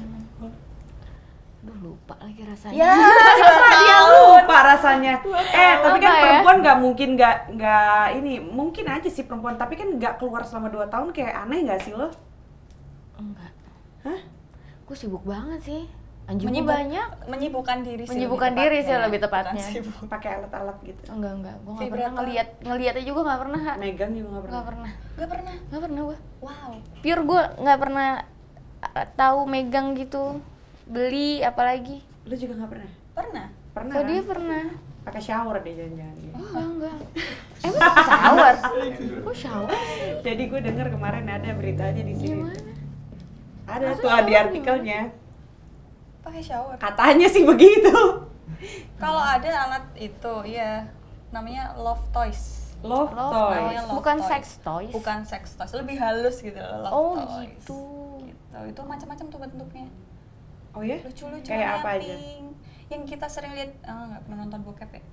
Duh, lupa lagi rasanya. Ya, Dia lupa rasanya. Tapi kan Apa ya? perempuan nggak mungkin nggak ini. Mungkin aja sih perempuan, tapi kan nggak keluar selama 2 tahun kayak aneh nggak sih lo? Enggak. Hah? Gue sibuk banget sih. Anjing gue Menyibuk- banyak. menyibukkan diri sih. Menyibukkan lebih diri sih tepatnya. lebih tepatnya. Bukan sibuk. Pakai alat-alat gitu. Enggak. Gue nggak pernah Vibrator. ngeliatnya juga nggak pernah. Megang juga nggak pernah. Nggak pernah. Nggak pernah. Gue. Wow. Pure gue nggak pernah tahu megang gitu. Beli apalagi. Lu juga nggak pernah? Pernah. Pernah Kok kan? dia pernah? Pakai shower deh jangan-jangan. ya. Enggak. Emang pakai shower? Kok shower? Jadi gue denger kemarin ada beritanya di sini. Gimana? Ada Masa tuh shower di artikelnya. Pakai shower. Katanya sih begitu. Kalau ada alat itu, ya namanya love toys. Love Love toys. Namanya love Bukan toys. sex toys. Bukan sex toys, lebih halus gitu loh, love Oh toys. gitu. Gitu. Itu macam-macam tuh bentuknya. Oh ya? Lucu-lucu, Kayak apa warna aja? pink. Yang kita sering lihat, nggak pernah nonton bokep ya.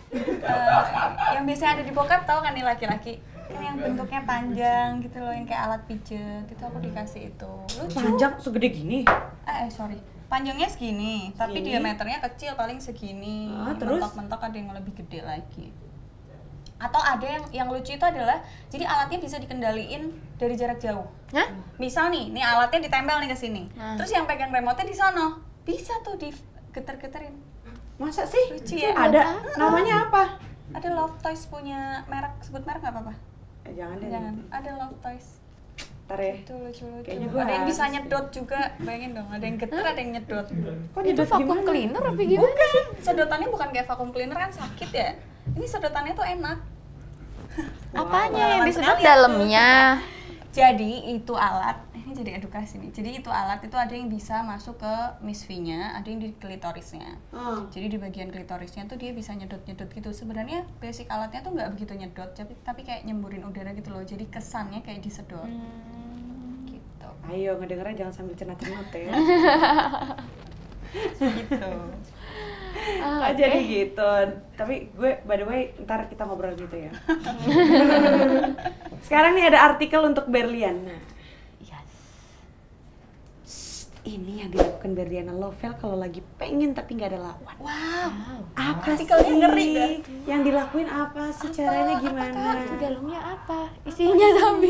Yang biasanya ada di bokep tau kan nih laki-laki, kan yang bentuknya panjang gitu loh, yang kayak alat pijet. Itu aku dikasih itu. Lucu. Panjang segede gini. Sorry. Panjangnya segini, tapi Segini. diameternya kecil, paling segini. Terus? Mentok-mentok ada yang lebih gede lagi. Atau ada yang lucu itu adalah, jadi alatnya bisa dikendaliin dari jarak jauh. Hah? Misal nih alatnya ditempel nih ke sini. Nah. Terus yang pegang remote-nya di sono. Bisa tuh digeter-geterin. Masa sih? Lucu ya? Ada. Namanya apa? Ada Love Toys punya merek, sebut merek nggak apa-apa? Jangan deh. Jangan. Ada Love Toys. Ntar ya. Itu lucu-lucu. Kayaknya gua Ada yang bisa harus nyedot juga. Bayangin dong, ada yang geter, ada yang nyedot. Kok Itu nyedot vacuum gimana? cleaner apa gimana? Sedotannya bukan kayak vacuum cleaner kan sakit ya. Ini sedotannya tuh enak. Apanya yang Pengalaman disedot sekali aku. dalamnya? Jadi itu alat, ini jadi edukasi nih. Jadi itu alat itu ada yang bisa masuk ke misfinya, ada yang di klitorisnya. Jadi di bagian klitorisnya tuh dia bisa nyedot-nyedot gitu. Sebenarnya basic alatnya tuh nggak begitu nyedot, tapi kayak nyemburin udara gitu loh. Jadi kesannya kayak disedot. Gitu. Ayo ngedengernya jangan sambil cenat-cenut ya. Gitu. Ah, jadi gitu. Tapi gue by the way ntar kita ngobrol gitu ya. Sekarang nih ada artikel untuk Berlian. Nah, Yes. ini yang dilakukan Berliana Lovell kalau lagi pengen tapi nggak ada lawan. Wow. Apa Artikelnya sih? ngeri dah. Yang dilakuin apa sih? Caranya gimana? Itu dalamnya apa? Isinya tapi.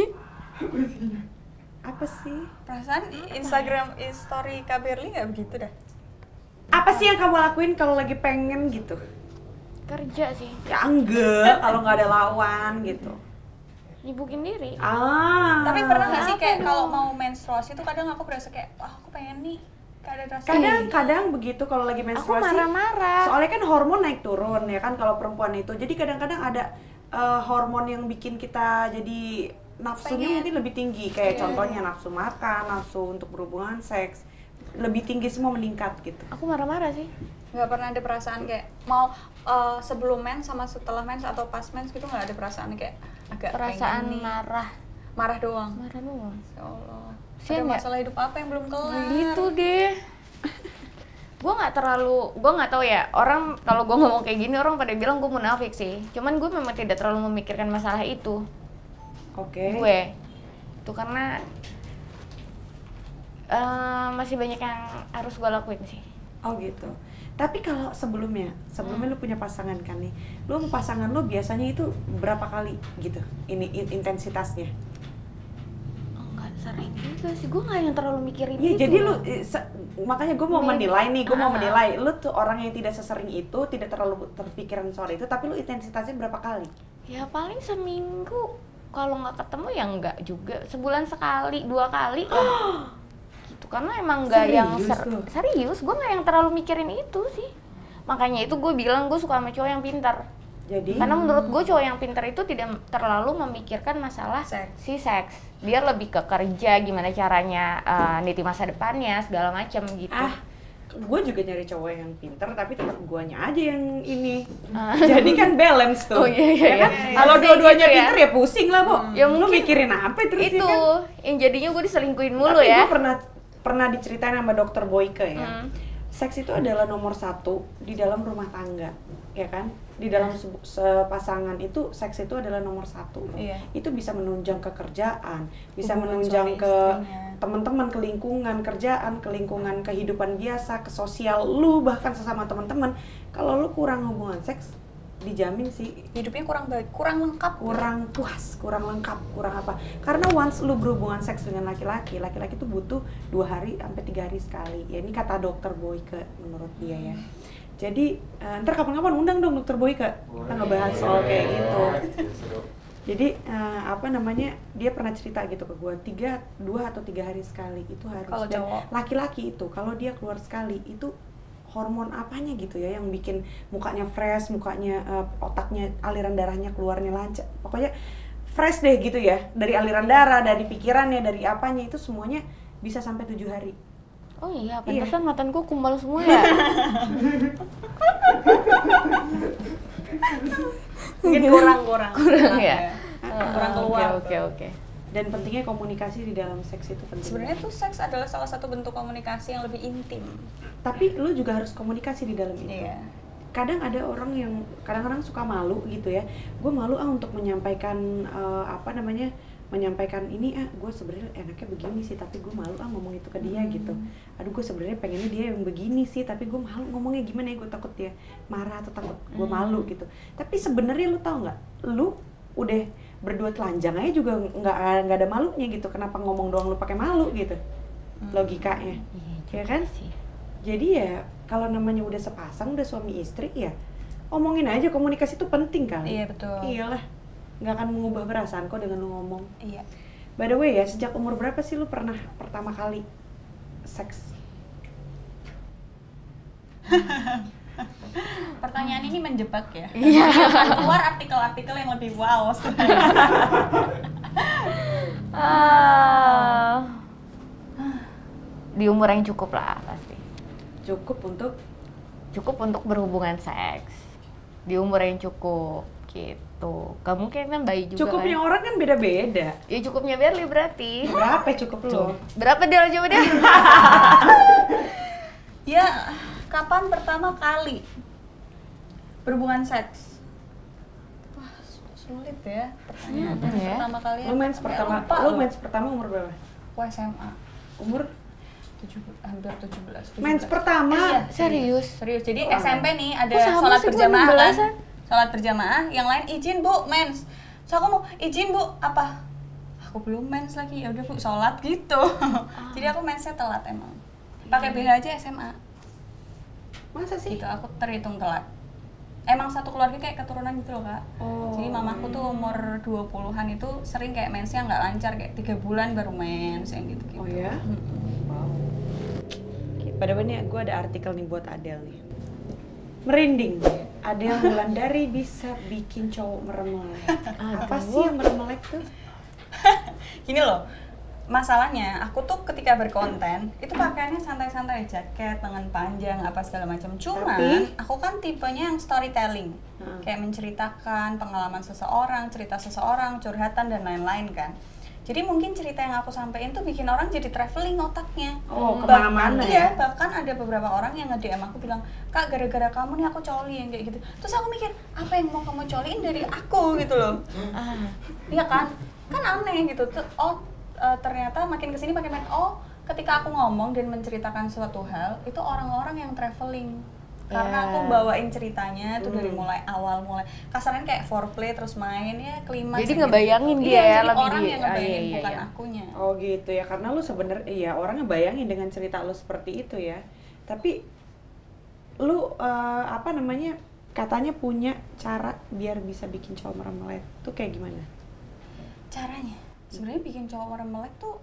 Apa sih? Perasaan Instagram story Kak Berli nggak begitu dah. Apa sih yang kamu lakuin kalau lagi pengen gitu? Kerja sih. Ya enggak, kalau nggak ada lawan gitu. Nyibukin diri. Tapi pernah nggak sih Apa kayak dong? kalau mau menstruasi tuh kadang aku berasa kayak, aku pengen nih, kayak ada rasa. Kadang-kadang begitu kalau lagi Aku menstruasi. marah-marah. Soalnya kan hormon naik turun ya kan kalau perempuan itu. Jadi kadang-kadang ada hormon yang bikin kita jadi nafsunya Pengen. mungkin lebih tinggi. Kayak contohnya nafsu makan, nafsu untuk berhubungan seks. Lebih tinggi semua meningkat gitu. Aku marah-marah sih. Nggak pernah ada perasaan kayak mau sebelum mens sama setelah mens atau pas mens gitu, nggak ada perasaan kayak agak Perasaan pengen nih. marah. Marah doang. Marah doang. Ya Allah. Sian Ada ya? masalah hidup apa yang belum kelar? Gitu deh. Gue nggak tahu ya, orang kalau gue ngomong kayak gini orang pada bilang gue munafik sih. Cuman gue memang tidak terlalu memikirkan masalah itu. Oke. Gue itu karena masih banyak yang harus gue lakuin sih. Oh gitu. Tapi kalau sebelumnya lu punya pasangan kan nih, lu sama pasangan lu biasanya itu berapa kali gitu? Ini intensitasnya? Oh, nggak sering juga sih, gue nggak yang terlalu mikirin Iya, itu. jadi lu makanya gue mau menilai nih, gue mau Ah. menilai lu tuh orang yang tidak sesering itu, tidak terlalu terpikiran soal itu, tapi lu intensitasnya berapa kali? Ya paling seminggu, kalau nggak ketemu ya nggak juga, sebulan sekali, 2 kali lah. Gitu, karena emang nggak yang Serius tuh? serius, gue nggak yang terlalu mikirin itu sih. Makanya itu gue bilang gue suka sama cowok yang pintar. Jadi Karena menurut gue cowok yang pintar itu tidak terlalu memikirkan masalah seks. Dia lebih ke kerja, gimana caranya niti masa depannya, segala macam gitu. gue juga nyari cowok yang pinter, tapi tetap guanya aja yang ini. Jadi kan balance tuh. Oh iya. Ya kan? Iya. Kalau dua-duanya Gitu ya. pinter ya pusing lah, Bo. Ya Lu mungkin mikirin apa terus itu ya kan? yang jadinya gue diselingkuhin mulu Tapi ya. gue pernah diceritain sama dokter Boyke ya. Seks itu adalah nomor 1 di dalam rumah tangga, ya kan? Di dalam sepasangan itu seks itu adalah nomor 1. Iya. Itu bisa menunjang ke kerjaan, bisa Hubungan menunjang suami ke istrinya. teman-teman, ke lingkungan kerjaan, ke lingkungan kehidupan biasa, ke sosial lu, bahkan sesama teman-teman. Kalau lu kurang hubungan seks, dijamin sih Hidupnya kurang baik, kurang lengkap. kurang puas, kurang lengkap, kurang apa. Karena once lu berhubungan seks dengan laki-laki itu butuh 2 hari sampai 3 hari sekali. Ya ini kata dokter Boyke menurut dia ya. Jadi ntar kapan-kapan undang dong dokter Boyke. Kita ngebahas soal kayak gitu. Jadi apa namanya, dia pernah cerita gitu ke gue, 2 atau 3 hari sekali itu harus. Kalau Dan cowok? laki-laki itu kalau dia keluar sekali itu hormon apanya gitu ya yang bikin mukanya fresh, mukanya otaknya, aliran darahnya keluarnya lancar. Pokoknya fresh deh gitu ya, dari aliran darah, dari pikirannya, dari apanya itu semuanya bisa sampai 7 hari. Oh iya, Iya. pantesan mantanku kumbal semua ya. Mungkin kurang ya. Kurang keluar. Oke. Dan pentingnya komunikasi di dalam seks itu penting. Sebenarnya tuh seks adalah salah satu bentuk komunikasi yang lebih intim. Tapi lu juga harus komunikasi di dalam itu. Iya. Kadang ada orang yang kadang-kadang suka malu gitu ya. Gue malu untuk menyampaikan menyampaikan ini gue sebenarnya enaknya begini sih, tapi gue malu ngomong itu ke dia gitu. Aduh, gue sebenarnya pengennya dia yang begini sih, tapi gue malu ngomongnya gimana ya, gue takut dia marah atau takut gue malu gitu. Tapi sebenarnya lu tahu nggak, lu udah berdua telanjang aja juga nggak ada malunya gitu. Kenapa ngomong doang lu pakai malu gitu? Logikanya, ya kan? Sih. Jadi ya kalau namanya udah sepasang, udah suami istri ya omongin aja, komunikasi itu penting kali. Iya, betul. Iyalah, nggak akan mengubah perasaan kok dengan lu ngomong. Iya. By the way ya, sejak umur berapa sih lu pernah pertama kali seks? Pertanyaan ini menjebak ya. Iya. Keluar artikel-artikel yang lebih wow. Di umur yang cukup lah pasti. Cukup untuk berhubungan seks. Di umur yang cukup gitu. Gak mungkin kan bayi juga. cukupnya kan? orang kan beda-beda. Ya cukupnya Berli berarti. Berapa cukup lu? Berapa dia coba deh? Ya, kapan pertama kali berhubungan seks? Wah, sulit ya pertanyaan. Ya. Pertama kali Lu mens pertama umur berapa? Aku SMA. Umur Hampir 17. mens pertama? Iya, Serius? Serius. Jadi Wah. SMP nih ada Oh, sama sholat sih, gua berjamaah kan. 16-an. Sholat berjamaah, yang lain izin Bu, mens. So aku mau izin Bu, apa? Aku belum mens lagi. Ya udah Bu, sholat gitu. Jadi aku mensnya telat emang. Pakai BH aja SMA. Masa sih? Gitu, aku terhitung telat. Emang satu keluarga kayak keturunan gitu loh, Kak. Oh. Jadi mamaku tuh umur 20-an itu sering kayak mensnya nggak lancar, kayak 3 bulan baru mens yang gitu-gitu. Oh ya? Wow. Padahal nih gue ada artikel nih buat Adele nih. Merinding. Adele Wulandari bisa bikin cowok meremelek. Apa sih yang meremelek tuh? Gini loh, masalahnya aku tuh ketika berkonten itu pakaiannya santai-santai, jaket, lengan panjang, apa segala macam. Cuman Tapi? aku kan tipenya yang storytelling, kayak menceritakan pengalaman seseorang, cerita seseorang, curhatan dan lain-lain kan. Jadi mungkin cerita yang aku sampaikan tuh bikin orang jadi traveling otaknya. Oh, kemana-mana Iya, bahkan ada beberapa orang yang nge-DM aku bilang, "Kak, gara-gara kamu nih aku coli," yang kayak gitu. Terus aku mikir, apa yang mau kamu coliin dari aku gitu loh. Iya kan? Kan aneh gitu. Ternyata makin kesini makin ketika aku ngomong dan menceritakan suatu hal, itu orang-orang yang traveling. Karena aku bawain ceritanya tuh dari mulai kasarnya kayak foreplay terus main ya klimaks. Jadi ngebayangin gitu. dia ya, jadi lebih orang dia. yang ngebayangin Iya, bukan iya. akunya. Oh gitu ya, karena lu sebenarnya iya orang ngebayangin dengan cerita lu seperti itu ya. Tapi lu katanya punya cara biar bisa bikin cowok merem melek tuh kayak gimana? Caranya sebenarnya bikin cowok merem melek tuh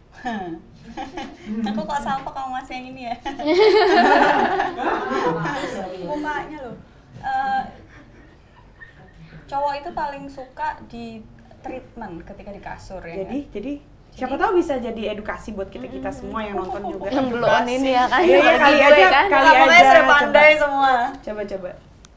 aku kok sampo kamu mas yang ini ya. Mukanya loh. Cowok itu paling suka di treatment ketika di kasur ya. Jadi siapa tahu bisa jadi edukasi buat kita semua yang nonton juga. Yang belum ini ya kan. Iya, kali gue aja, kan. kali Pokoknya aja. sudah pandai semua. Coba.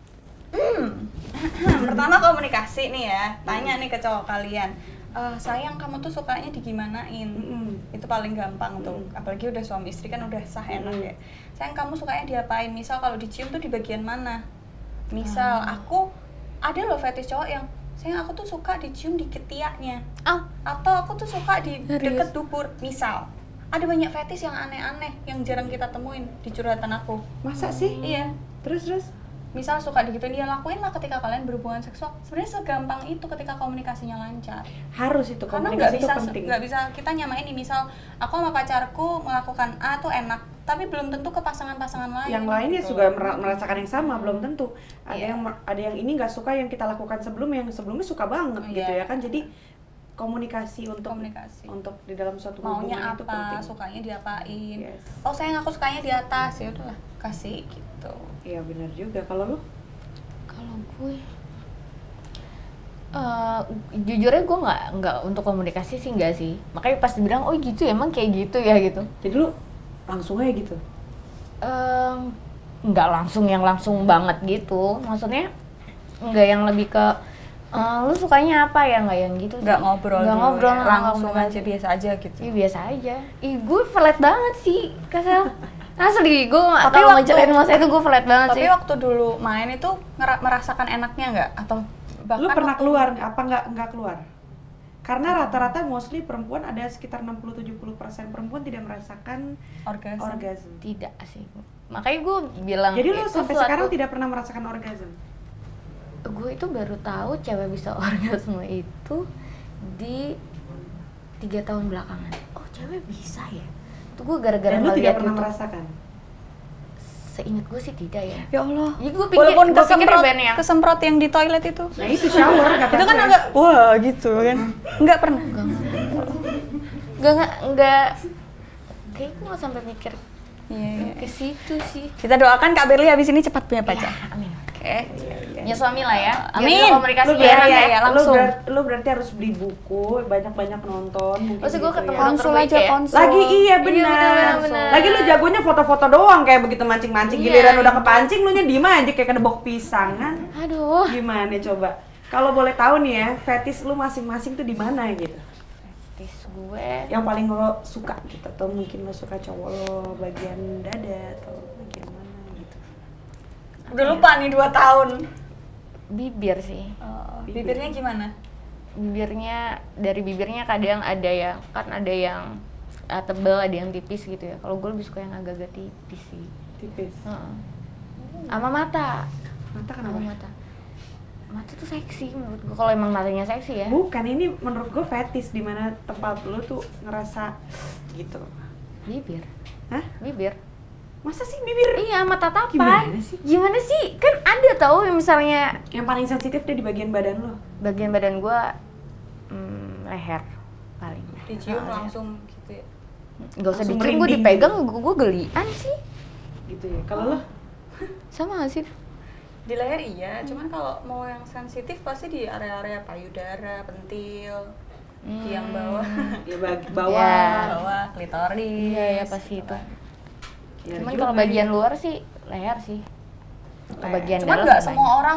Pertama komunikasi nih ya. Tanya nih ke cowok kalian. Sayang kamu tuh sukanya digimanain. Itu paling gampang tuh, apalagi udah suami istri kan udah sah enak ya. Sayang kamu sukanya diapain, misal kalau dicium tuh di bagian mana, misal aku ada loh fetish cowok yang sayang aku tuh suka dicium di ketiaknya, atau aku tuh suka di deket dubur, misal. Ada banyak fetish yang aneh-aneh yang jarang kita temuin di curhatan aku. Masa sih? Iya. Terus Misal suka digituin, dia lakuin lah ketika kalian berhubungan seksual. Sebenarnya segampang itu ketika komunikasinya lancar. Harus itu, Karena komunikasi itu penting. nggak bisa kita nyamain nih, misal aku sama pacarku melakukan A tuh enak, tapi belum tentu ke pasangan-pasangan lain. Yang lainnya gitu. juga merasakan yang sama, belum tentu. Iya. Ada yang ini nggak suka yang kita lakukan sebelumnya, yang sebelumnya suka banget gitu ya kan. Jadi komunikasi untuk di dalam suatu maunya hubungan itu apa, penting. sukanya diapain. Yes. Oh sayang aku sukanya di atas, ya udahlah kasih gitu. Iya benar juga. Kalau lu? Kalau gue jujurnya gue nggak untuk komunikasi sih, nggak sih. Makanya pas dibilang oh gitu emang kayak gitu ya gitu. Jadi lu langsung aja gitu? Nggak langsung banget gitu. Maksudnya nggak yang lebih ke lu sukanya apa ya, nggak yang gitu. Nggak ngobrol ngobrol ya. Langsung aja biasa aja gitu. Iya biasa aja. Gue flat banget sih Kasel. Asli gue Tapi kalau waktu- ngeceritain masa itu gue flat banget Tapi sih. waktu dulu main itu merasakan enaknya nggak? Atau bahkan Lu pernah waktu- keluar? Apa nggak keluar? Karena rata-rata mostly perempuan ada sekitar 60-70% perempuan tidak merasakan orgasme. Tidak sih. Makanya gue bilang Jadi lu itu sampai suatu- sekarang tidak pernah merasakan orgasme? Gue itu baru tahu cewek bisa orgasme itu di 3 tahun belakangan. Oh cewek bisa ya? Itu gue gara-gara Dan lu ngeliat tidak pernah YouTube. merasakan? Seingat gue sih tidak ya. Ya Allah. Jadi gue pikir, Walaupun gue pikir band yang kesemprot yang di toilet itu. Nah itu shower kata Itu kan gue. agak wah gitu kan. Enggak pernah. enggak kayak gue nggak sampai mikir Iya. ke situ sih. Kita doakan Kak Berli habis ini cepat punya pacar. Ya, amin. Oke. Ya suami lah ya. Biar Amin. bisa komunikasi Lu enak berarti- ya. iya, langsung. Lu berarti harus beli buku, banyak-banyak nonton. Mungkin Terus gue gitu ketemu ya. dokter Konsul baik aja, ya. konsul. Lagi iya Iya, benar. benar. Lagi lu jagonya foto-foto doang kayak begitu mancing-mancing, Iya, giliran udah iya. kepancing lu nya diem aja kayak kedebok pisang kan. Aduh. Gimana coba? Kalau boleh tahu nih ya, fetish lu masing-masing tuh di mana gitu? Tis gue Yang paling lo suka gitu, atau mungkin lo suka cowok lo bagian dada atau bagian mana gitu. Udah lupa nih 2 tahun. bibir sih. Bibirnya gimana? Bibirnya, dari bibirnya kadang ada yang tebal, ada yang tipis gitu ya. Kalau gue lebih suka yang agak-agak tipis sih. Tipis. Heeh. Sama mata. Mata Sama kenapa? mata. Mata tuh seksi menurut gue. Kalau emang matanya seksi ya. Bukan, ini menurut gue fetish di mana tempat lo tuh ngerasa gitu. Bibir. Hah? Bibir. Masa sih bibir? Iya, sama tatapan. Gimana sih? Gimana sih? Kan ada tau yang misalnya Yang paling sensitif deh di bagian badan lo. bagian badan gue leher paling. Dicium Leher. langsung gitu ya. Gak usah Langsung dicium, gue merinding dipegang gue gelian sih. Gitu ya. Kalau lo? Sama gak sih? Di leher iya, cuman kalau mau yang sensitif pasti di area-area payudara, pentil, di yang bawah. Ya bawah. Ya. Bawah, klitoris. Iya, ya pasti itu. Ya Cuman juga kalau ya. bagian luar sih leher sih. Kalau bagian Cuman dalam nggak banyak. semua orang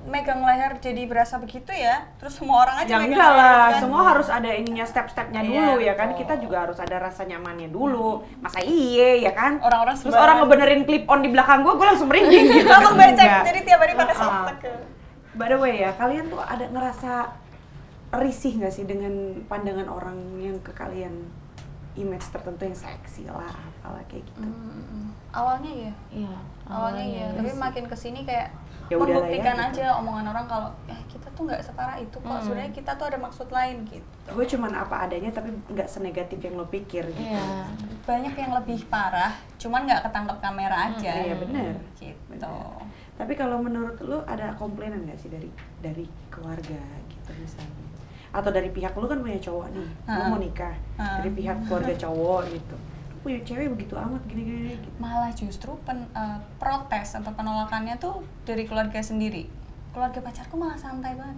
megang leher jadi berasa begitu ya, terus semua orang aja Ya megang enggak leher lah, kan. semua harus ada ininya step-stepnya Iya, dulu ya kan. betul. Kita juga harus ada rasa nyamannya dulu. Masa iya ya kan? Orang-orang terus sembarangan. orang ngebenerin clip on di belakang gue langsung merinding gitu. Langsung becek, Enggak. jadi tiap hari pakai softtek ya. By the way ya, kalian tuh ada ngerasa risih nggak sih dengan pandangan orang yang ke kalian image tertentu yang seksi lah, apalah kayak gitu. Awalnya ya, Iya. awalnya ya, tapi makin kesini kayak Ya udahlah membuktikan ya, gitu. aja omongan orang kalau kita tuh nggak separah itu kok, sebenarnya kita tuh ada maksud lain gitu. Gue cuman apa adanya tapi nggak senegatif yang lo pikir gitu. Iya. Banyak yang lebih parah, cuman nggak ketangkep kamera aja. Iya benar. Gitu. Tapi kalau menurut lo ada komplainan nggak sih dari keluarga gitu misalnya? Atau dari pihak lo kan punya cowok nih, lo mau nikah, dari pihak keluarga cowok gitu. Lo punya cewek begitu amat gini-gini gitu. Malah justru protes atau penolakannya tuh dari keluarga sendiri. Keluarga pacarku malah santai banget.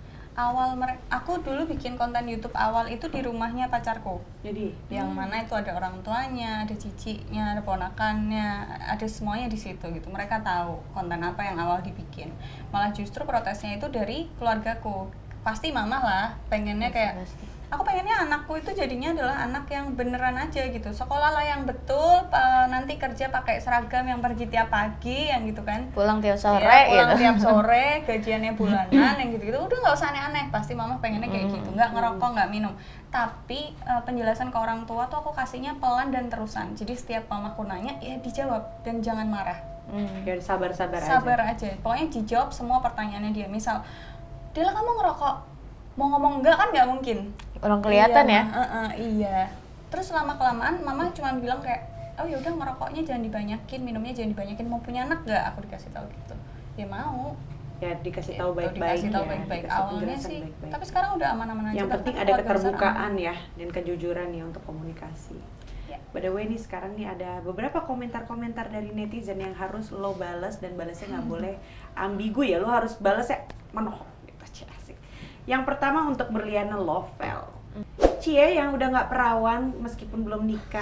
Aku dulu bikin konten YouTube awal itu di rumahnya pacarku. Jadi Yang mana itu ada orang tuanya, ada cicinya, ada ponakannya, ada semuanya di situ gitu. Mereka tahu konten apa yang awal dibikin. Malah justru protesnya itu dari keluargaku. Pasti mama lah pengennya kayak aku pengennya anakku itu jadinya adalah anak yang beneran aja gitu, sekolah lah yang betul, nanti kerja pakai seragam yang pergi tiap pagi yang gitu kan, Pulang tiap sore ya, pulang gitu. tiap sore, gajiannya bulanan yang gitu-gitu, udah nggak usah aneh-aneh, pasti mama pengennya kayak gitu, nggak ngerokok, nggak minum. Tapi penjelasan ke orang tua tuh aku kasihnya pelan dan terusan, jadi setiap mamaku nanya ya dijawab dan jangan marah. ya sabar-sabar aja. Sabar aja, pokoknya dijawab semua pertanyaannya dia. Misal, Dila kamu ngerokok, mau ngomong enggak kan nggak mungkin. Orang kelihatan Iya, ya. iya. Terus lama kelamaan mama cuma bilang kayak, oh ya udah ngerokoknya jangan dibanyakin, minumnya jangan dibanyakin. Mau punya anak nggak? Aku dikasih tahu gitu. Ya mau. Ya dikasih Gitu, tahu baik-baik dikasih tahu ya. baik-baik. Dikasih Awalnya penjelasan sih, baik-baik. tapi sekarang udah aman-aman aja. Yang Bahkan penting ada keluarga besar keterbukaan aman. ya dan kejujuran ya untuk komunikasi. Ya. By the way nih sekarang nih ada beberapa komentar-komentar dari netizen yang harus lo balas dan balasnya nggak boleh ambigu ya, lo harus balasnya menohok gitu. Asik. Yang pertama untuk Berliana Lovel. Cie yang udah nggak perawan meskipun belum nikah.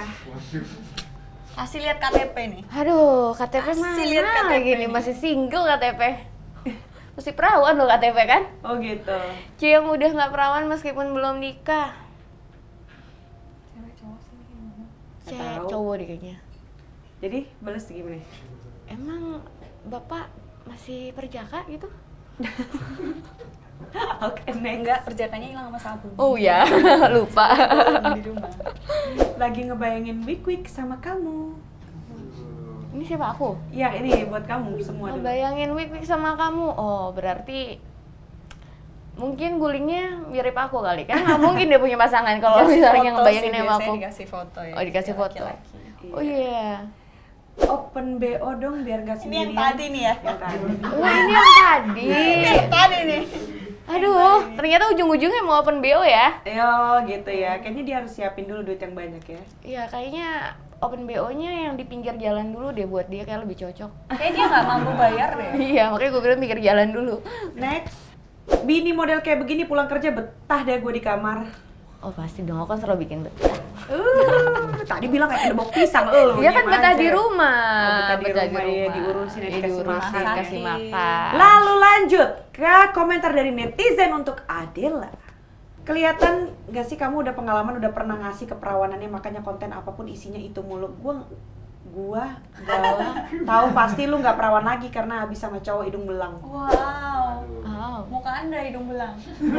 Kasih lihat KTP nih. Aduh, KTP Masih mana lihat KTP lagi nih, nih. masih single KTP. Masih perawan loh KTP kan? Oh gitu. Cie yang udah nggak perawan meskipun belum nikah. Cewek cowok sih gimana? Cie tahu. cowok deh kayaknya. Jadi balas gimana? Emang bapak masih perjaka gitu? Oke, next. Enggak, perjakanya hilang sama sabun. Oh ya, lupa. Di rumah. Lagi ngebayangin week sama kamu. Ini siapa aku? Ya ini buat kamu semua dulu. Bayangin week sama kamu. Oh, berarti mungkin gulingnya mirip aku kali kan? Nggak mungkin dia punya pasangan kalau Dikasih misalnya foto ngebayangin sih, sama biasanya aku. Dikasih foto ya. Oh, dikasih foto. Laki-laki. Oh iya. Open BO dong biar gak Ini sendirian. yang tadi nih ya. Yang tadi. Oh, ini yang tadi. Yang tadi nih. Aduh, ternyata ujung-ujungnya mau open BO ya? Yo gitu ya. Kayaknya dia harus siapin dulu duit yang banyak ya. Iya, kayaknya open BO-nya yang di pinggir jalan dulu deh, buat dia kayak lebih cocok. Kayak dia nggak mampu bayar deh. Iya, makanya gue bilang pinggir jalan dulu. Next. Bini model kayak begini pulang kerja betah deh gue di kamar. Oh pasti dong, aku kan selalu bikin betah. Tadi bilang kayak ada bok pisang lo. Dia kan betah di rumah. Oh, betah di rumah, iya, diurusin, Iya, dikasih diurusin, makan. dikasih makan. Lalu lanjut ke komentar dari netizen untuk Adela. Kelihatan gak sih kamu udah pengalaman, udah pernah ngasih keperawanannya, makanya konten apapun isinya itu mulu. Gua Gala tahu pasti lu nggak perawan lagi karena habis sama cowok hidung belang. Wow. Oh. Muka Anda hidung belang.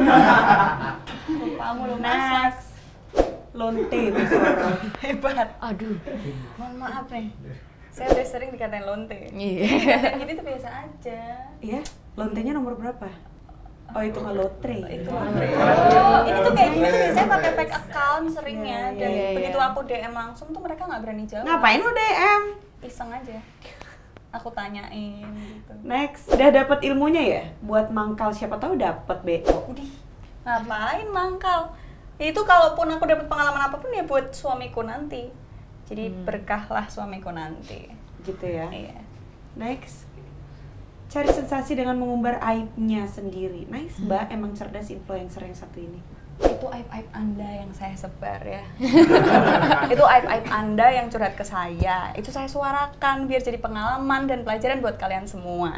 Kamu lu Next. masak. Lonte itu suara. Hebat. Aduh. Mohon maaf nih. Saya udah sering dikatain lonte. Iya. Dikatain gini tuh biasa aja. Iya, lontenya nomor berapa? Oh itu mah lotre. Itu oh, ini tuh kayak gini tuh biasanya pakai fake account seringnya Iya, dan iya, iya. begitu aku DM langsung tuh mereka nggak berani jawab. Ngapain lu DM? Iseng aja. Aku tanyain gitu. Next, udah dapat ilmunya ya? Buat mangkal siapa tahu dapat BO. Udih, ngapain mangkal? Itu kalaupun aku dapat pengalaman apapun ya buat suamiku nanti. Jadi berkahlah suamiku nanti. Gitu ya. Iya. Next. Cari sensasi dengan mengumbar aibnya sendiri. Nice, Mbak. Emang cerdas influencer yang satu ini. Itu aib-aib Anda yang saya sebar ya. Itu aib-aib Anda yang curhat ke saya. Itu saya suarakan biar jadi pengalaman dan pelajaran buat kalian semua.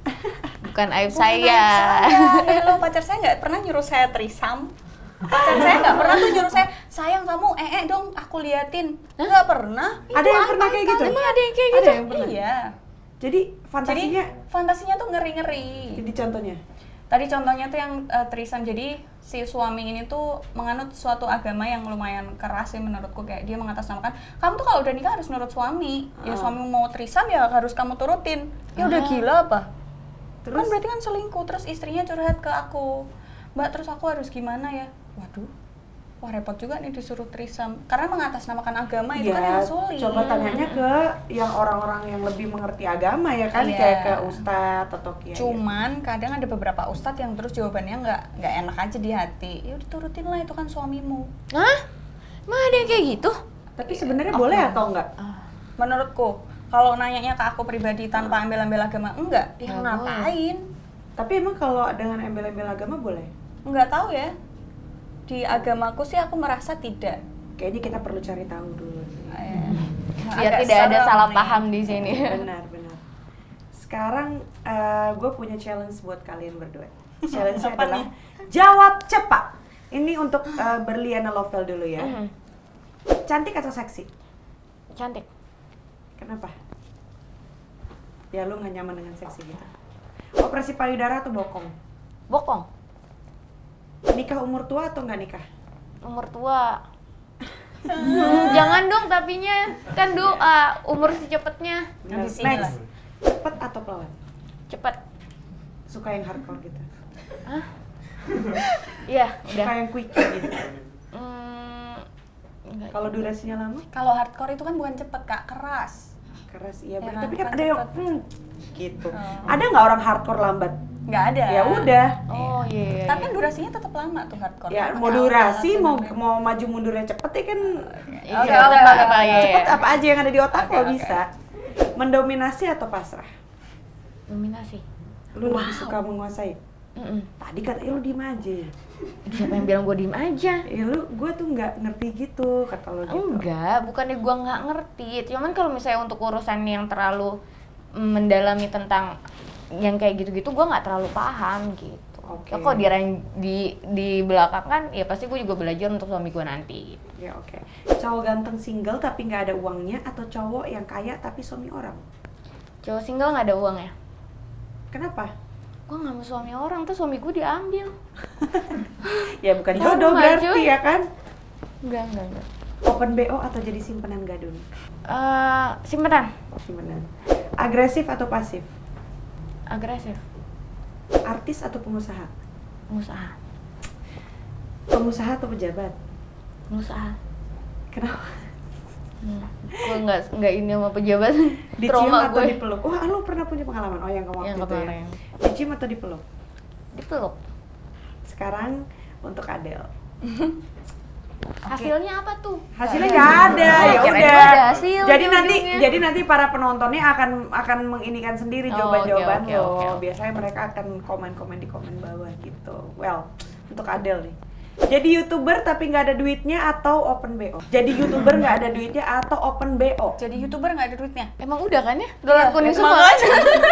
Bukan aib Bukan saya. Lo pacar saya nggak pernah nyuruh saya trisam. Pacar saya nggak pernah tuh nyuruh saya, sayang kamu dong aku liatin. Nggak pernah. Ada yang pernah kayak gitu? Emang ada yang kayak gitu? Ada yang pernah? Iya. Jadi Jadi fantasinya, fantasinya tuh ngeri-ngeri. jadi contohnya? Tadi contohnya tuh yang threesome, jadi si suami ini tuh menganut suatu agama yang lumayan keras sih menurutku, kayak dia mengatasnamakan kamu tuh kalau udah nikah harus nurut suami. Ya suami mau threesome ya harus kamu turutin. Ya udah gila apa? Terus? Kan berarti kan selingkuh, terus istrinya curhat ke aku. Mbak, terus aku harus gimana ya? Waduh. Wah repot juga nih disuruh threesome. Karena mengatasnamakan agama itu kan yang sulit. Coba tanyanya ke yang orang-orang yang lebih mengerti agama ya kan, Iya. kayak ke ustadz atau kiai. Cuman kadang ada beberapa ustadz yang terus jawabannya nggak enak aja di hati. Ya udah turutin lah, itu kan suamimu. Hah? Emang ada yang kayak gitu? Tapi sebenarnya boleh atau enggak? Menurutku, kalau nanyanya ke aku pribadi tanpa embel-embel agama, enggak. Ya Nggak ngapain? Tapi emang kalau dengan embel-embel agama boleh? Enggak tahu ya. Di agamaku sih aku merasa tidak. Kayaknya kita perlu cari tahu dulu. Biar Agak tidak ada serem salah nih. paham di sini. Benar. Sekarang gue punya challenge buat kalian berdua. Challenge-nya Apa adalah nih? jawab cepat. Ini untuk Berliana Lovel dulu ya. Cantik atau seksi? Cantik. Kenapa? Ya lu nggak nyaman dengan seksi gitu. Operasi payudara atau bokong? Bokong. Nikah umur tua atau nggak nikah? Umur tua. Jangan dong tapinya. Kan doa umur secepatnya. Benar. Di sini lah. Next, cepet atau pelan? Cepet. Suka yang hardcore gitu? Iya, Suka udah. yang quick gitu? Enggak. Kalau durasinya lama? Kalau hardcore itu kan bukan cepet kak, keras. Keras iya, Ya bener. kan, Tapi kan bukan ada yang cepet. gitu. Oh. Ada nggak orang hardcore lambat? Nggak ada. Ya udah. Oh iya. Tapi kan durasinya tetap lama tuh hardcore. Ya Kan mau pakai durasi, alat-alat mau bener-bener. mau maju mundurnya cepet ya kan. Iya, Oke, apa ya. Cepet apa aja yang ada di otak Oke, lo oke. bisa. Mendominasi atau pasrah? Dominasi. Lu lebih suka menguasai? Mm-mm. Tadi katanya lu diem aja. Siapa yang bilang gue diem aja? Ya gue tuh nggak ngerti gitu kata lo gitu. Enggak, bukannya gue nggak ngerti. Cuman kalau misalnya untuk urusan yang terlalu mendalami tentang yang kayak gitu-gitu, gue nggak terlalu paham gitu. Oke. Ya, kok di belakang kan, ya pasti gue juga belajar untuk suami gue nanti. Ya oke. Cowok ganteng single tapi nggak ada uangnya atau cowok yang kaya tapi suami orang? Cowok single nggak ada uangnya. Kenapa? Gue nggak mau suami orang, tuh suami gue diambil. Ya bukan Ya, jodoh rumah, berarti cuy. ya kan? Enggak. Open BO atau jadi simpenan gadun? Simpenan. Simpenan. Agresif atau pasif? Agresif. Artis atau pengusaha? Pengusaha. Pengusaha atau pejabat? Pengusaha. Kenapa? Gue nggak ini sama pejabat. Dicium Trauma atau gue. dipeluk? Wah, lu pernah punya pengalaman? Oh, yang waktu Yang itu ya? kemarin. Dicium atau dipeluk? Dipeluk. Sekarang untuk Adele. Hasilnya apa tuh? Hasilnya nggak ada, ya Kirain udah. gua ada hasil Jadi nanti para penontonnya akan menginikan sendiri Oh, jawaban-jawaban oke, lo. oke. Biasanya mereka akan komen-komen di komen bawah gitu. Well, untuk Adele nih. Jadi YouTuber tapi nggak ada duitnya atau open BO? Jadi YouTuber nggak ada duitnya atau open BO? Jadi YouTuber nggak ada duitnya. Emang udah kan ya? Udah lah, Kuning ya, semua. makanya.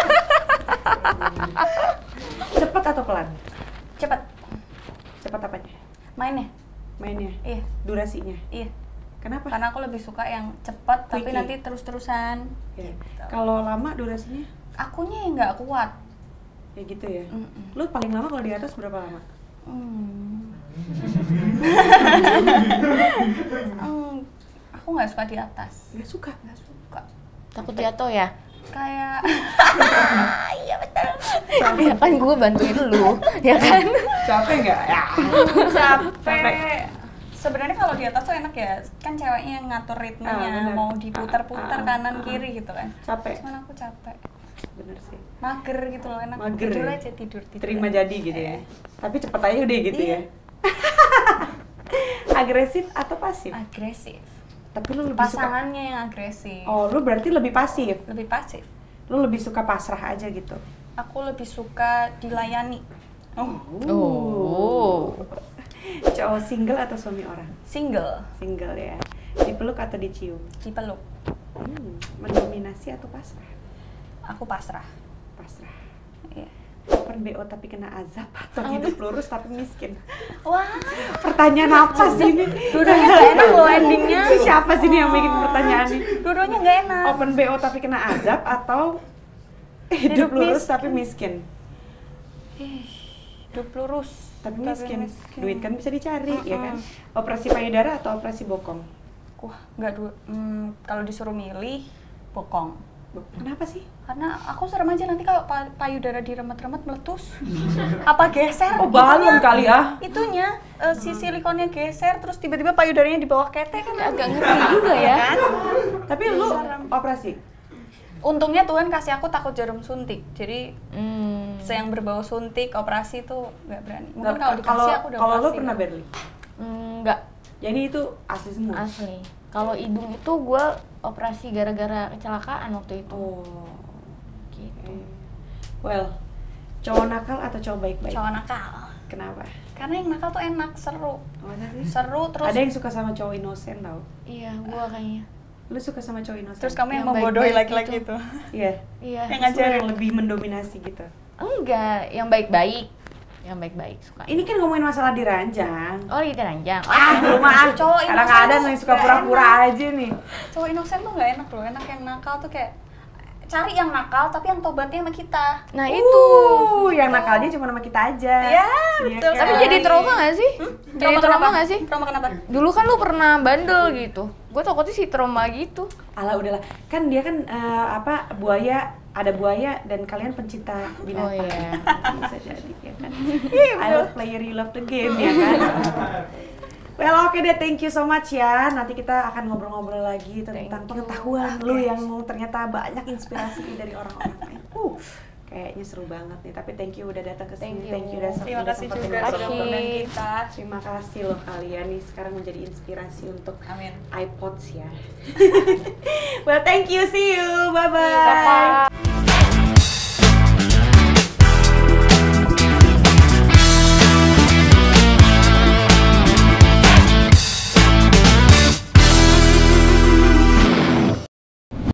Cepet atau pelan? Cepet. Cepet apanya? Mainnya. Mainnya? Iya. Durasinya? Iya. Kenapa? Karena aku lebih suka yang cepet tapi Quickie. nanti terus-terusan. Ya. Gitu. Kalau lama durasinya? Akunya yang nggak kuat. Ya gitu ya. Mm-mm. Lu paling lama kalau di atas berapa lama? Aku nggak suka di atas. Nggak suka. Nggak suka. Takut jatuh ya? Kayak iya betul. Ya kan gue bantuin lu, ya kan? Capek nggak? Ya. Capek. Sebenarnya kalau di atas tuh enak ya, kan ceweknya yang ngatur ritmenya, bener. mau diputar-putar kanan ah. kiri gitu kan. Capek. Cuman aku capek. Bener sih. Mager gitu loh, enak. Mager Tidur ya? aja tidur. Terima jadi gitu ya. Tapi cepet aja udah gitu Iya. ya. Agresif atau pasif? Agresif. Tapi lu lebih suka. Pasangannya yang agresif. Oh, lu berarti lebih pasif. Lebih pasif. Lu lebih suka pasrah aja gitu. Aku lebih suka dilayani. Oh. Cowok single atau suami orang? Single, Single ya. Dipeluk atau dicium? dipeluk. Mendominasi atau pasrah? Aku pasrah. Pasrah. Iya. Open BO tapi kena azab atau hidup lurus tapi miskin? Wah, Pertanyaan apa sih ini? dua-duanya nggak enak loh endingnya. Siapa sih ini yang bikin pertanyaan ini? Dua-duanya nggak enak. Open BO tapi kena azab atau hidup lurus tapi miskin? Hidup lurus Tapi miskin. Duit kan bisa dicari, ya kan? Operasi payudara atau operasi bokong? Wah, nggak kalau disuruh milih bokong. Kenapa sih? Karena aku serem aja nanti kalau payudara diremet-remet meletus. Apa geser? Oh, balon kali ya? Itunya si silikonnya geser terus tiba-tiba payudaranya di bawah ketek kan Agak ngeri juga ya. Kan? Tapi lu operasi? Untungnya Tuhan kasih aku takut jarum suntik. Jadi yang berbau suntik, operasi tuh nggak berani. Mungkin kalau dikasih aku udah Kalau lu operasi. pernah Berli? Enggak, Jadi itu asli semua? asli. Kalau hidung itu gue operasi gara-gara kecelakaan waktu itu. Oh. Gitu. Well, cowok nakal atau cowok baik-baik? Cowok nakal. Kenapa? Karena yang nakal tuh enak, seru. Masa sih? Seru terus. Ada yang suka sama cowok inosen tau? Iya, gue kayaknya. Lu suka sama cowok inosen? Terus kamu yang Yang membodohi baik-baik laki-laki gitu. itu. Iya. Iya. Yang Lu ngajarin. yang lebih mendominasi gitu. Enggak, yang baik-baik. Yang baik-baik suka. Ini kan ngomongin masalah diranjang. Oh, di ranjang. Lu mah Cowok kadang-kadang inosen yang tuh suka nggak pura-pura aja nih. Cowok inosen tuh nggak enak loh. Enak yang nakal tuh kayak cari yang nakal tapi yang tobatnya sama kita. Nah, itu. Yang nakalnya cuma sama kita aja. Iya, Iya betul. kan? Tapi jadi trauma gak sih? Jadi trauma gak sih? Trauma kenapa? Dulu kan lu pernah bandel gitu. Gue takutnya sih trauma gitu. Alah udahlah, kan dia kan buaya, ada buaya dan kalian pencinta binatang. Oh, iya. Bisa jadi ya kan. I love player, you love the game ya kan. Well, oke deh, thank you so much ya. Nanti kita akan ngobrol-ngobrol lagi tentang pengetahuan lu yang ternyata banyak inspirasi dari orang-orang lain. Kayaknya seru banget nih. Tapi thank you udah datang ke sini. Thank you. Dan Terima kasih sempat juga ngobrol. sudah mengundang kita. Terima kasih loh kalian nih sekarang menjadi inspirasi untuk Amin. iPods ya. Well, thank you. See you. Bye-bye. Bye-bye.